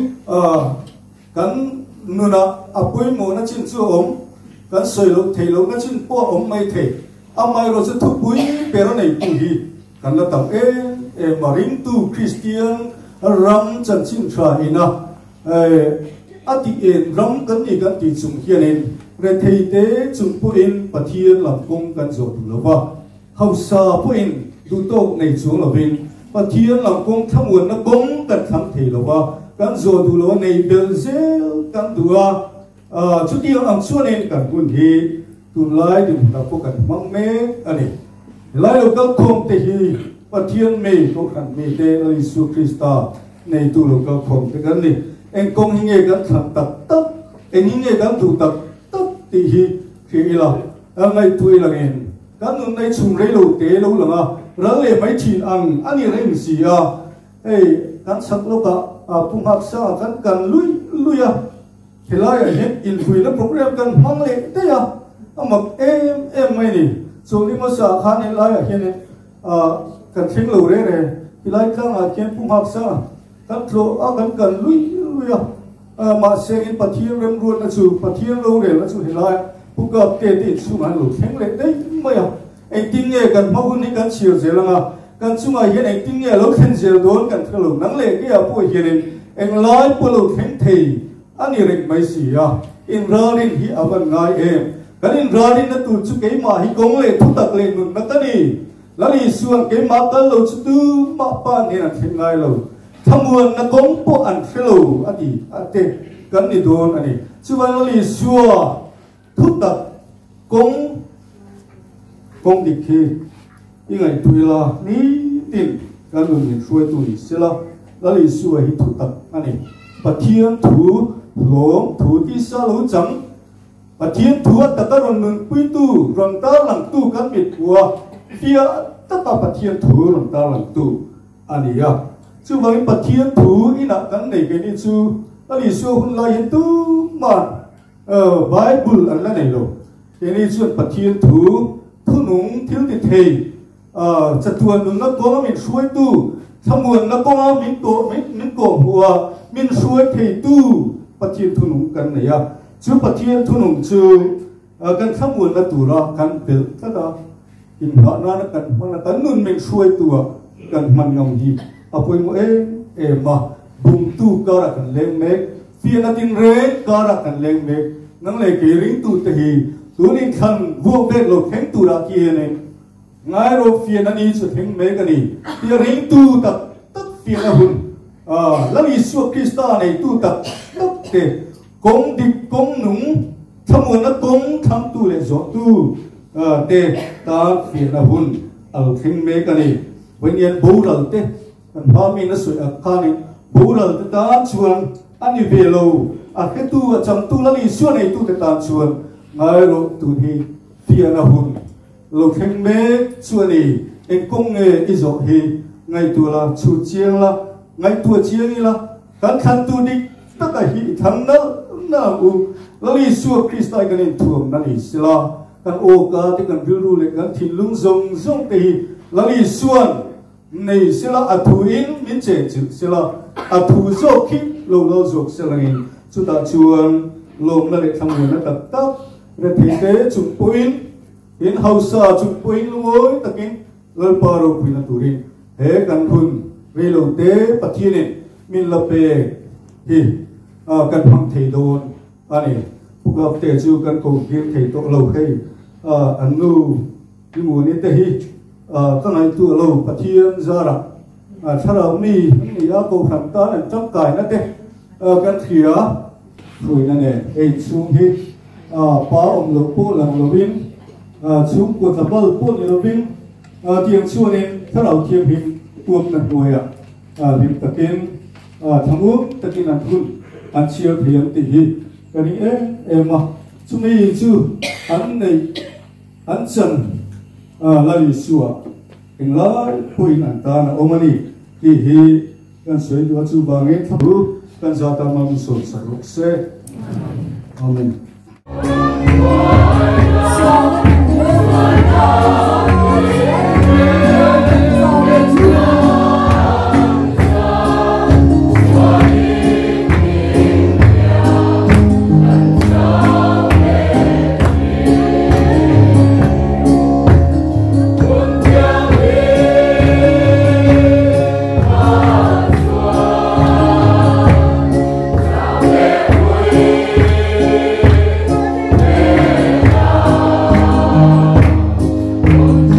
kan nuna apoi mo na chin chu om kan soi lo thei lo na chin po om mai thei amai ro chu thu pui pero nei pu hi kan la tam maring tu Christian ram chan chin tra ina ati en ram kan ni kan ti chung hianin re thei te chung pu in pathian lam kong kan zo tu lo wa hausa pu in du tok nei chung lo vin pathian lam kong thamun na kong kan tham thei lo wa kan zo tu lo nei bel zel kan dua chu ti ang chuanin kan kun hi tun lai dim ta po kan mang me ani lai lo kal khom te hi pathian me ko kan me te Jesu Krista nei tu lo kal khom te kan ni en kong hinge kan tham tak tak en hinge kan tu tak tak ti hi khi ila ngai tu ila ngin kan nun nei chung re lo te lo langa ra le mai thin ang ani reng si a kan sak lo ka pung hak sa kan lui a helai a het in hui na program kan mang le te ya amak em mai ni so ni ma sa khan in lai a hian kan thing lo re hilai tlang a ken pung hak sa kan thlo a kan lui a ma se in pathian rem ruan na chu pathian lo re na chu hilai pukap te ti chu man lo theng le dei mai a ei ting nge kan ma hun ni kan chiu zelanga kan chunga hian ei ting nge lo khen zel don kan thlo nang le ke a po hian en lai po lo theng thei ani rek mai si ya in rarin hi awan ngai kan in rarin na tu chu ke ma hi kong le thu tak le nun na ta ni lali suan ke ma kal lo chu tu ma pa ni na theng ngai lo thamun na kong po an phelo ati ate kan ni don ani chu ban lali suwa thu tak kong dik hi ingai tuila ni tin kan nun ni suai tu ni sela lali suwa hi thu tak ani pathian thu lom thu ti sa lo chang và thiên thua tất cả rồng nương quy tu rồng ta làm tu các biệt của phía tất cả và thiên thua rồng ta làm tu anh ấy à chú với và thiên thua ý là cái này cái này chú anh ấy số hun lại hiện tu mà Bible anh là này rồi cái này chú và thiên thua thu nung thiếu thì thầy chặt tuần nung nó có mình suy tu tham nguồn nó có mình cổ hùa mình suy thầy tu và thiên thu nung cái này à chú bát thiên thu nung chúกันข้ามวนละตัวเรากันเปิดก็ต่ออินทร์นั้นกันมันกันนุ่นเมงช่วยตัวกันมันงงหีเอาไปโมมาบุมตู้การะกันเลี้ยงเมกเฟียนตินเร่การะกันเลี้ยงเมกนั่งเลยเกลิงตู้ตะฮีตัวนี้คันวัวเป็ดโลกแข็งตัวรักเย็นเองง่ายเราเฟียนนี้สุดแข็งเมกันนี่เฟียริงตู้ตักตักเฟียนหุ่นแล้วอิสุคริสต์ในตู้ตักตักเตะกงดิบกงหนุ่งทำวันนั้นตรงทำตู้เลยจอดตู้เตะตาเฟียนหุ่นเอาเข่งเมกันนี่วันนี้บูรัลเตะมันพามีนักสวยอาคารนี่บูรัลเตตาชวนอันนี้เวโลอาแค่ตู้จำตู้แล้วนี่ชวนในตู้เตตาชวนไงเราตู้ที่เฟียนหุ่นเราเข่งเมชวนนี่เอ็งกงเงอิจอกฮีไงตัวละชูเจียงละไงตัวเจียงนี่ละการขันตู้ดิตั้งแต่ฮีทั้งนั้นน่าอูแล้วนี่สัวคริสต์ได้กันในถ่วงนั่นนี่สิละกันโอกาสที่กันวิรูเล็กกันทิ้งลุงซงตีแล้วนี่ส่วนในสิละอัฐุอินมินเจจิสิละอัฐุโซคิโลโซกสิละนี่สุดท้ายชวนลงนั่นเลยทำเงินนั่นตักเรื่องที่เตะจุดปุยนเห็นเฮาซาจุดปุยนโว้ยตะกินเลิศปารุพินาตุรินเฮกันคุณเวโลเตะปัจจุบันมินละเปฮีกันพังเทโดนอันนี้พวกเราเตะจูกันกูเรียนเทโตเราให้อันนู้ที่หมู่นี้เตะฮีก็ในตัวเราปฏิญาณจาระถ้าเรามีอากูทำตาเนี่ยจับไก่นั่นเตะกันเถียคุยนั่นเองไอ้ช่วงที่ป้าอมหลบปุ๊หลังหลบวินช่วงกดตะบัลปุ๊หลบวินเทียงช่วงนี้ถ้าเราเทียมพิมตัวนั่นหน่วยพิมตะกินทั้งหมดตะกินอันคุณอันเชียร์เพียงตีฮีกันนี้มาช่วงนี้ชื่ออันในอันจันลาลิชัวเองละคุยนันตานะโอมานีที่ฮีกันสวยตัวจูบางเงี้ยทับรูกันจะตามมามุสลิมสักลุกเซอาเมน Oh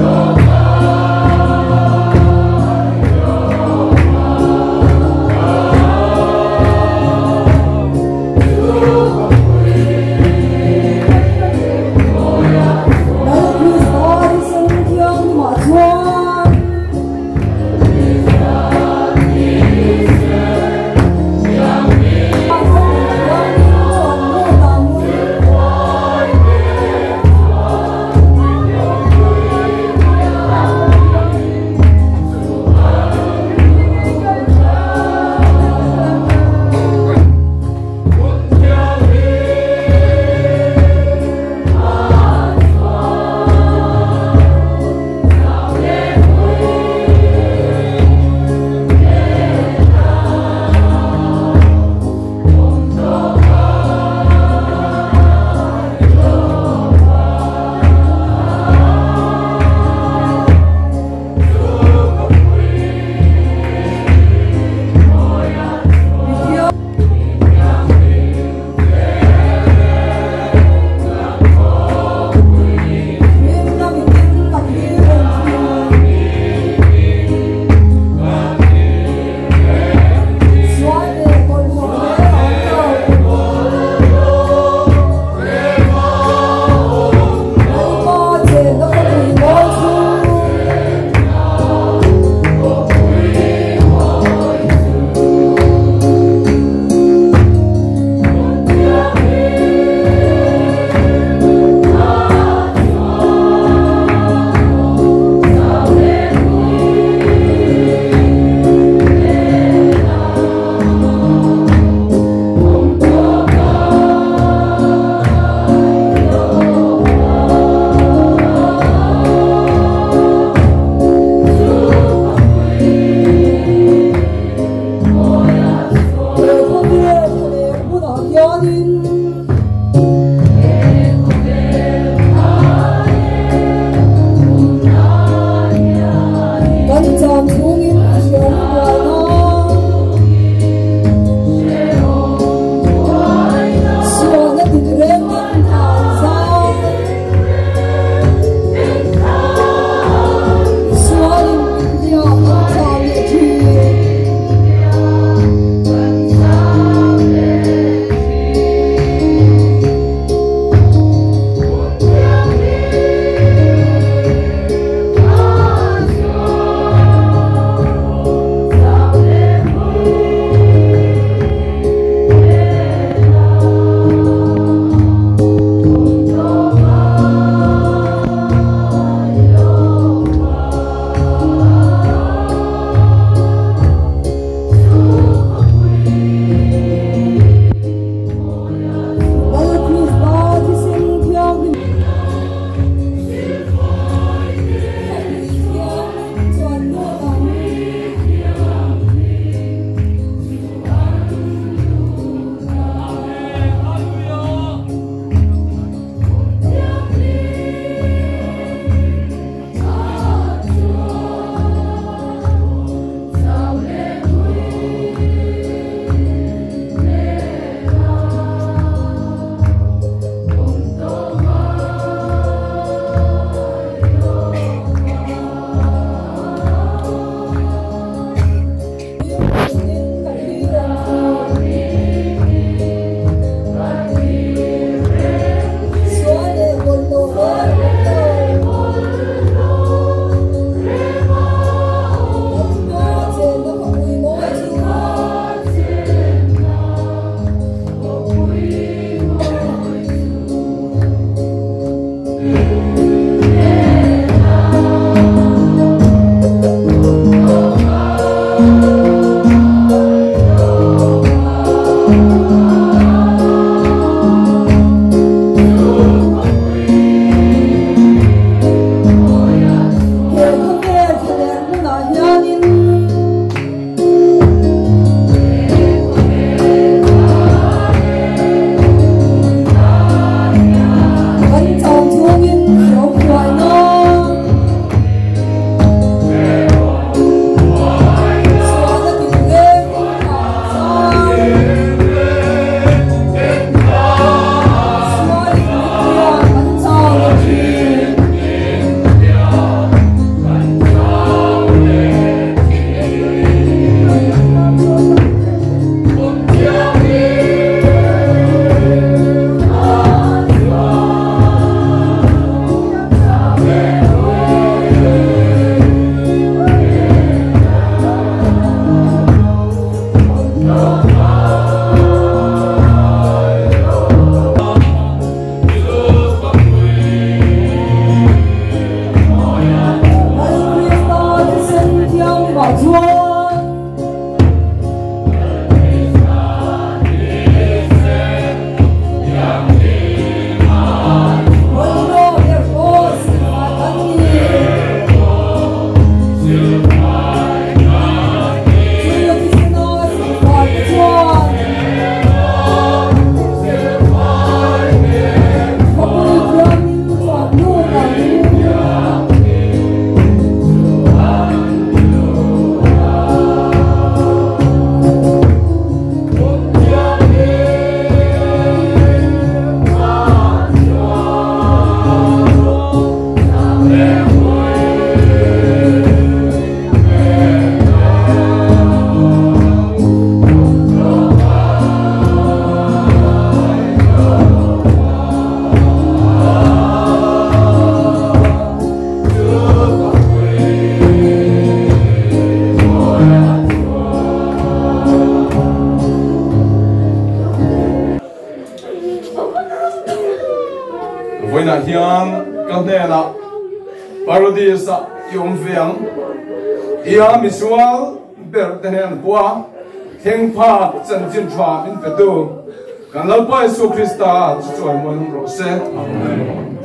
na hian kan ne na paradisa yom veang ia misual ber tenen bua theng pha chan chin thwa min petu kan lo pa Yesu Krista chu choi mon ro se amen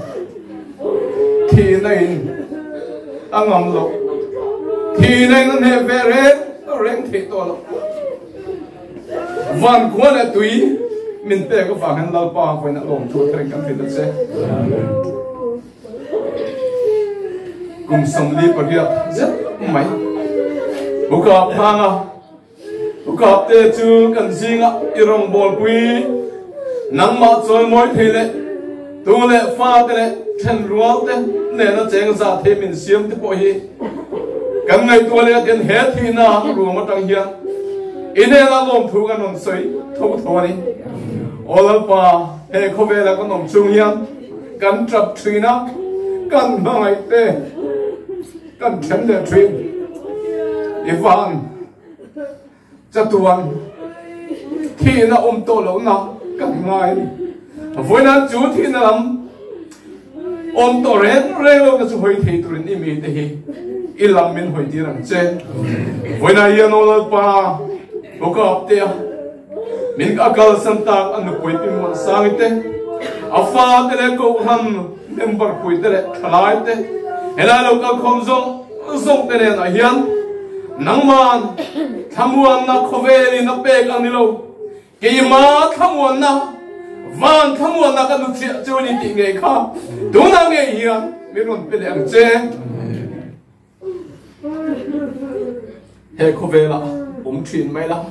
thi nei angam lo thi nei ne vere reng thi to lo van khuan a tui min pe ko fa han lau pa ko na lom thu treng kan thi se kum som li pa ria zet mai buka phanga buka te chu kan singa irong bol pui nang ma choi moi thile tu le fa te le then rual te ne na cheng za the min siam te po hi kan ngai tu le ten he thi na ru ma tang hian ine la lom thu kan non soi tho tho ni olal pa he kho ve la kan nom chung hian kan trap thina kan mai te kan chen le thin ivan chatuan thi na to lo na kan ngai voi na chu thi na lam to ren lo ka chu hoi thei turin imi te hi ilam min hoi ti rang che voi na yan olal pa boka apte min akal santa an poi pin mon sang te afa te le ko han member poi te le thalai te ela lo ka khom zong te na hian nangman thamuan na khoveli na pe ka ni lo ke ma thamuan na van thamuan na ka lu chi choni ti nge kha do na nge hian mi ron pe le ang che he khovela thin mai la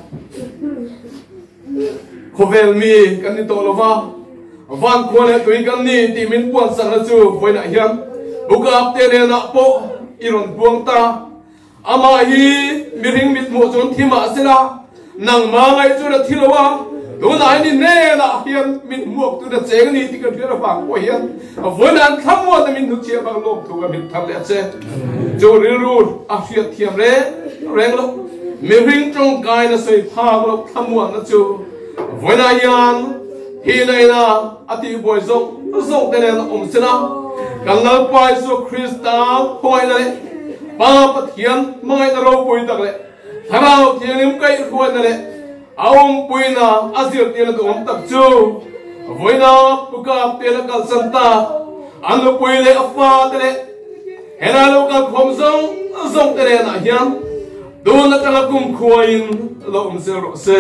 khovel mi kan ni to lova van khone tui kan ni ti min puan sang na chu voi na hian buka te ne na po iron buang ta ama hi miring mit mo chon thima sela nang ma ngai chu da thilowa do na ni ne na hian min muak tu da cheng ni ti ka thira fa ko hian voi na thamwa da min nu che bang lom thu ga min tham le che jo ri ru a hiat thiam re reng lo miring trong kai na soi pha lo thamwa na chu voi na yan hi nei na ati boy zong te ne na sela kan la pa Yesu Krista hoi na pa pathian mai na ro pui tak le tharau thianim kai khoi na le aum pui na azir te na dom tak chu voi na puka te na kal santa anu pui le afa te le hena lo ka khom zong te na hian do na kala kum khuain lo se ro se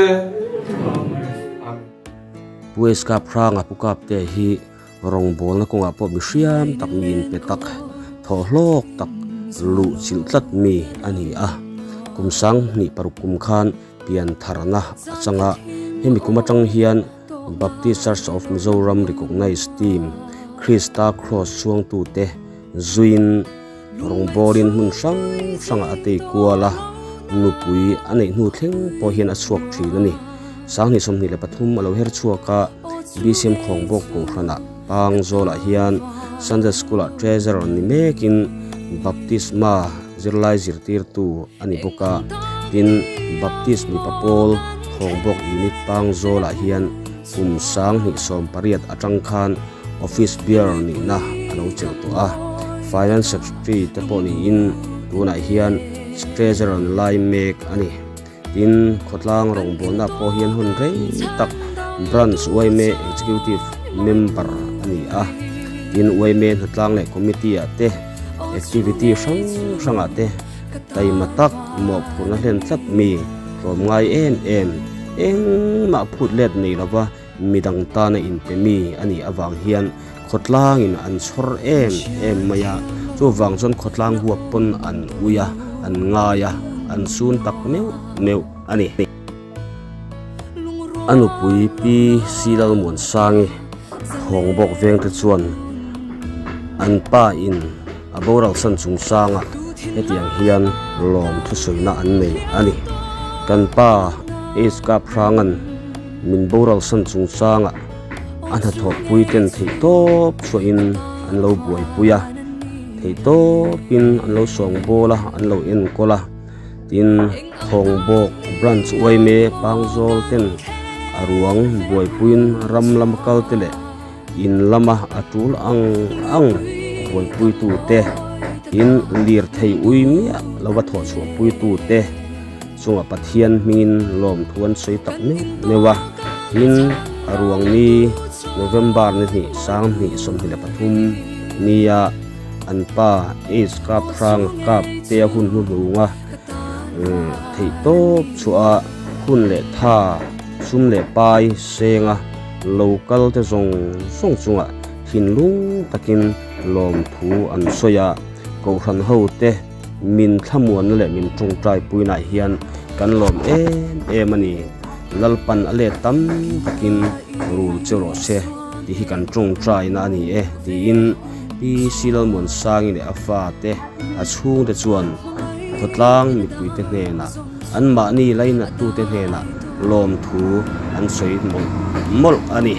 pues ka pranga pukap te hi rong bol na konga po misiam tak min pe tak tho hlok tak lu chil tlat mi ani a kumsang ni parukum khan pian tharna achanga hemi kumatang hian Baptist Church of Mizoram recognized team Krista Cross chuang tu te zuin rong bolin hun sang ate kuala nupui anei nu thleng po hian a chuak thin ani sang ni som ni le pathum alo her chuaka BCM khongbok ko hrana pang zola hian Sunday School treasurer ni mekin baptisma zirlai zirtir tu ani boka tin baptist mi papol khongbok unit pang zola hian kumsang ni som pariat atang khan office bearer ni na alo chel to a finance secretary te po ni in tuna hian treasurer lai mek ani tin khotlang rong bona po hian hun rei tak branch waime executive member ani a tin waime hatlang le committee ate activity sang ate tai matak mo phuna len tlat mi rom ngai em eng ma phut let nei lawa midang ta na in pe mi ani awang hian khotlang in an chhor em maya chu wang jon khotlang huap pon an uya an ngaya an sun tak meu ani anu pui pi silal mon sangi khongbok veng te chuan an pa in aboral san chung sanga hetiang hian lom thu soina an nei ani kan pa iska phrangan min boral san chung sanga an ha thok pui ten thei top chuin an lo buai puya thei to pin an lo song bola an lo en kola tin khongbok branch waime pangzol ten aruang buai puin ramlam kal tele in lama atul ang voi pui tu te in lir thei ui mia lawa tho chu pui tu te chunga pathian mingin lom thuan soi tak mewa in aruang ni November ni sang ni som ni pathum nia anpa is kap rang kap te hun hunga thei top chua hun le tha sum le pai senga local te zong song chunga thinlung takin lom thu an soya ko khan ho te min thamuan le min tung trai puina hian kan lom em ani lalpan ale tam takin rul chero se ti hi kan tung trai na ani ti in pi silal mon sang le afa te a chung te chuan khotlang mi pui te hne na an ma ni laina tu te hne na lom thu an soi mol ani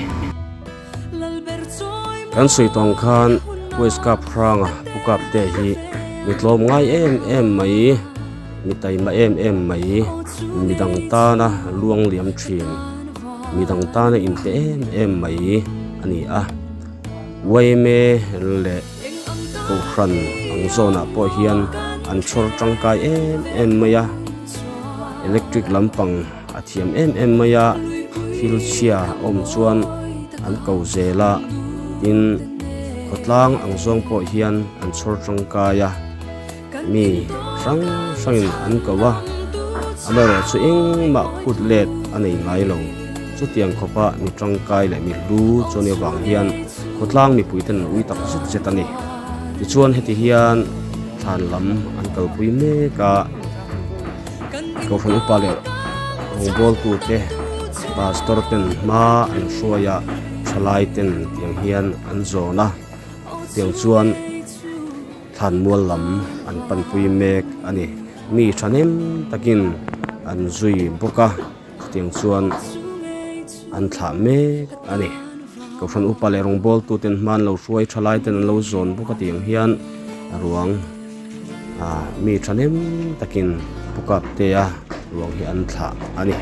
kan soi tong khan west kap ranga pukap te hi mitlom ngai em mai mitai ma em mai midang ta na luang liam thin midang ta na in te em mai ani a wai me le ko khan ang zona po hian an chor tangkai em maya electric lampang athiam em maya thil chia om chuan an ko zela in khotlang ang zong po hian an chor tangkaya mi sang sangin an kawa amaro chu eng ma khut let anei ngai lo chu tiang khopa mi tangkai le mi lu chone wang hian khotlang mi puiten ui tak zet ani ti chuan heti hian than lam an kal pui me ka ko phun upale ong bol tu te pastor ten ma an suaya chalai ten tiang hian an zona tiang chuan than mual lam an pan pui mek ani mi thanem takin an zui boka tiang chuan an thla mek ani ko phun upale rong bol tu ten man lo suai chalai ten lo zon boka tiang hian ruang mi thanem takin pukap te a ruang hi an thla ani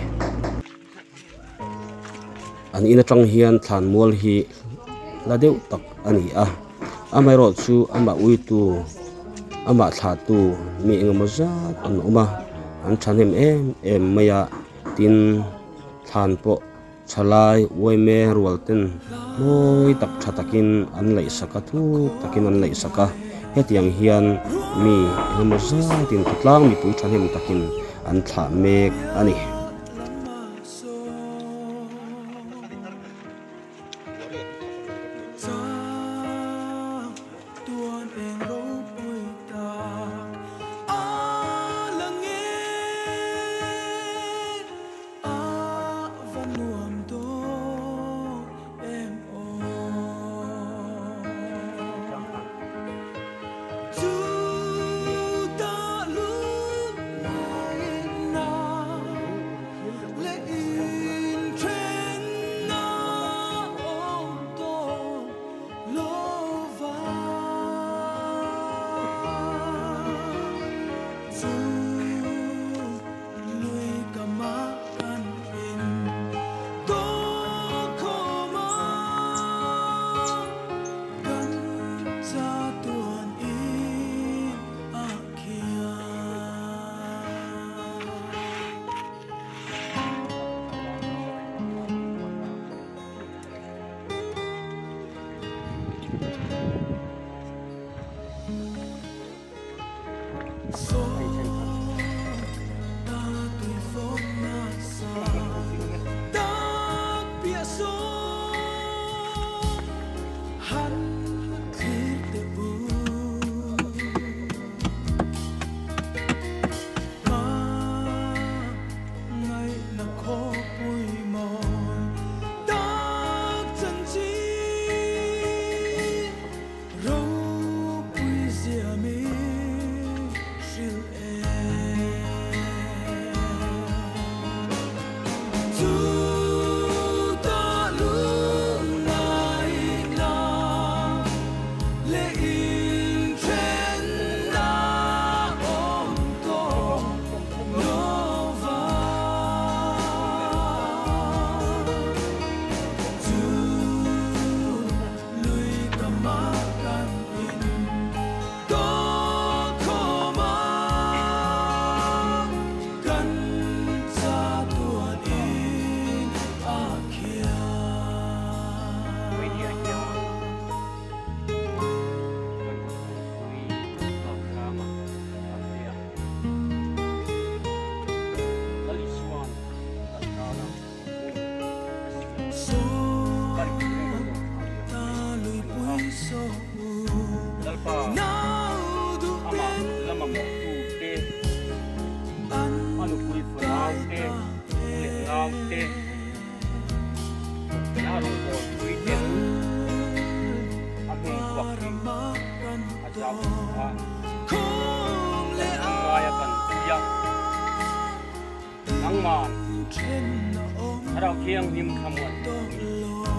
an ina tang hian thlan mual hi ladeu tak ani a amai ro chu ama ui tu ama thla tu mi engemaw zat an oma an thanem em maya tin thlan po chalai woime rualten moi tak thatakin an lei saka thu takin an lei saka hetiang hian mi engemaw zatin tutlang mi pui thanem takin an thla mek ani te ya lo ko tui te amu ko ki ajam a ngaya kan ya nang man harau kiang nim khamwan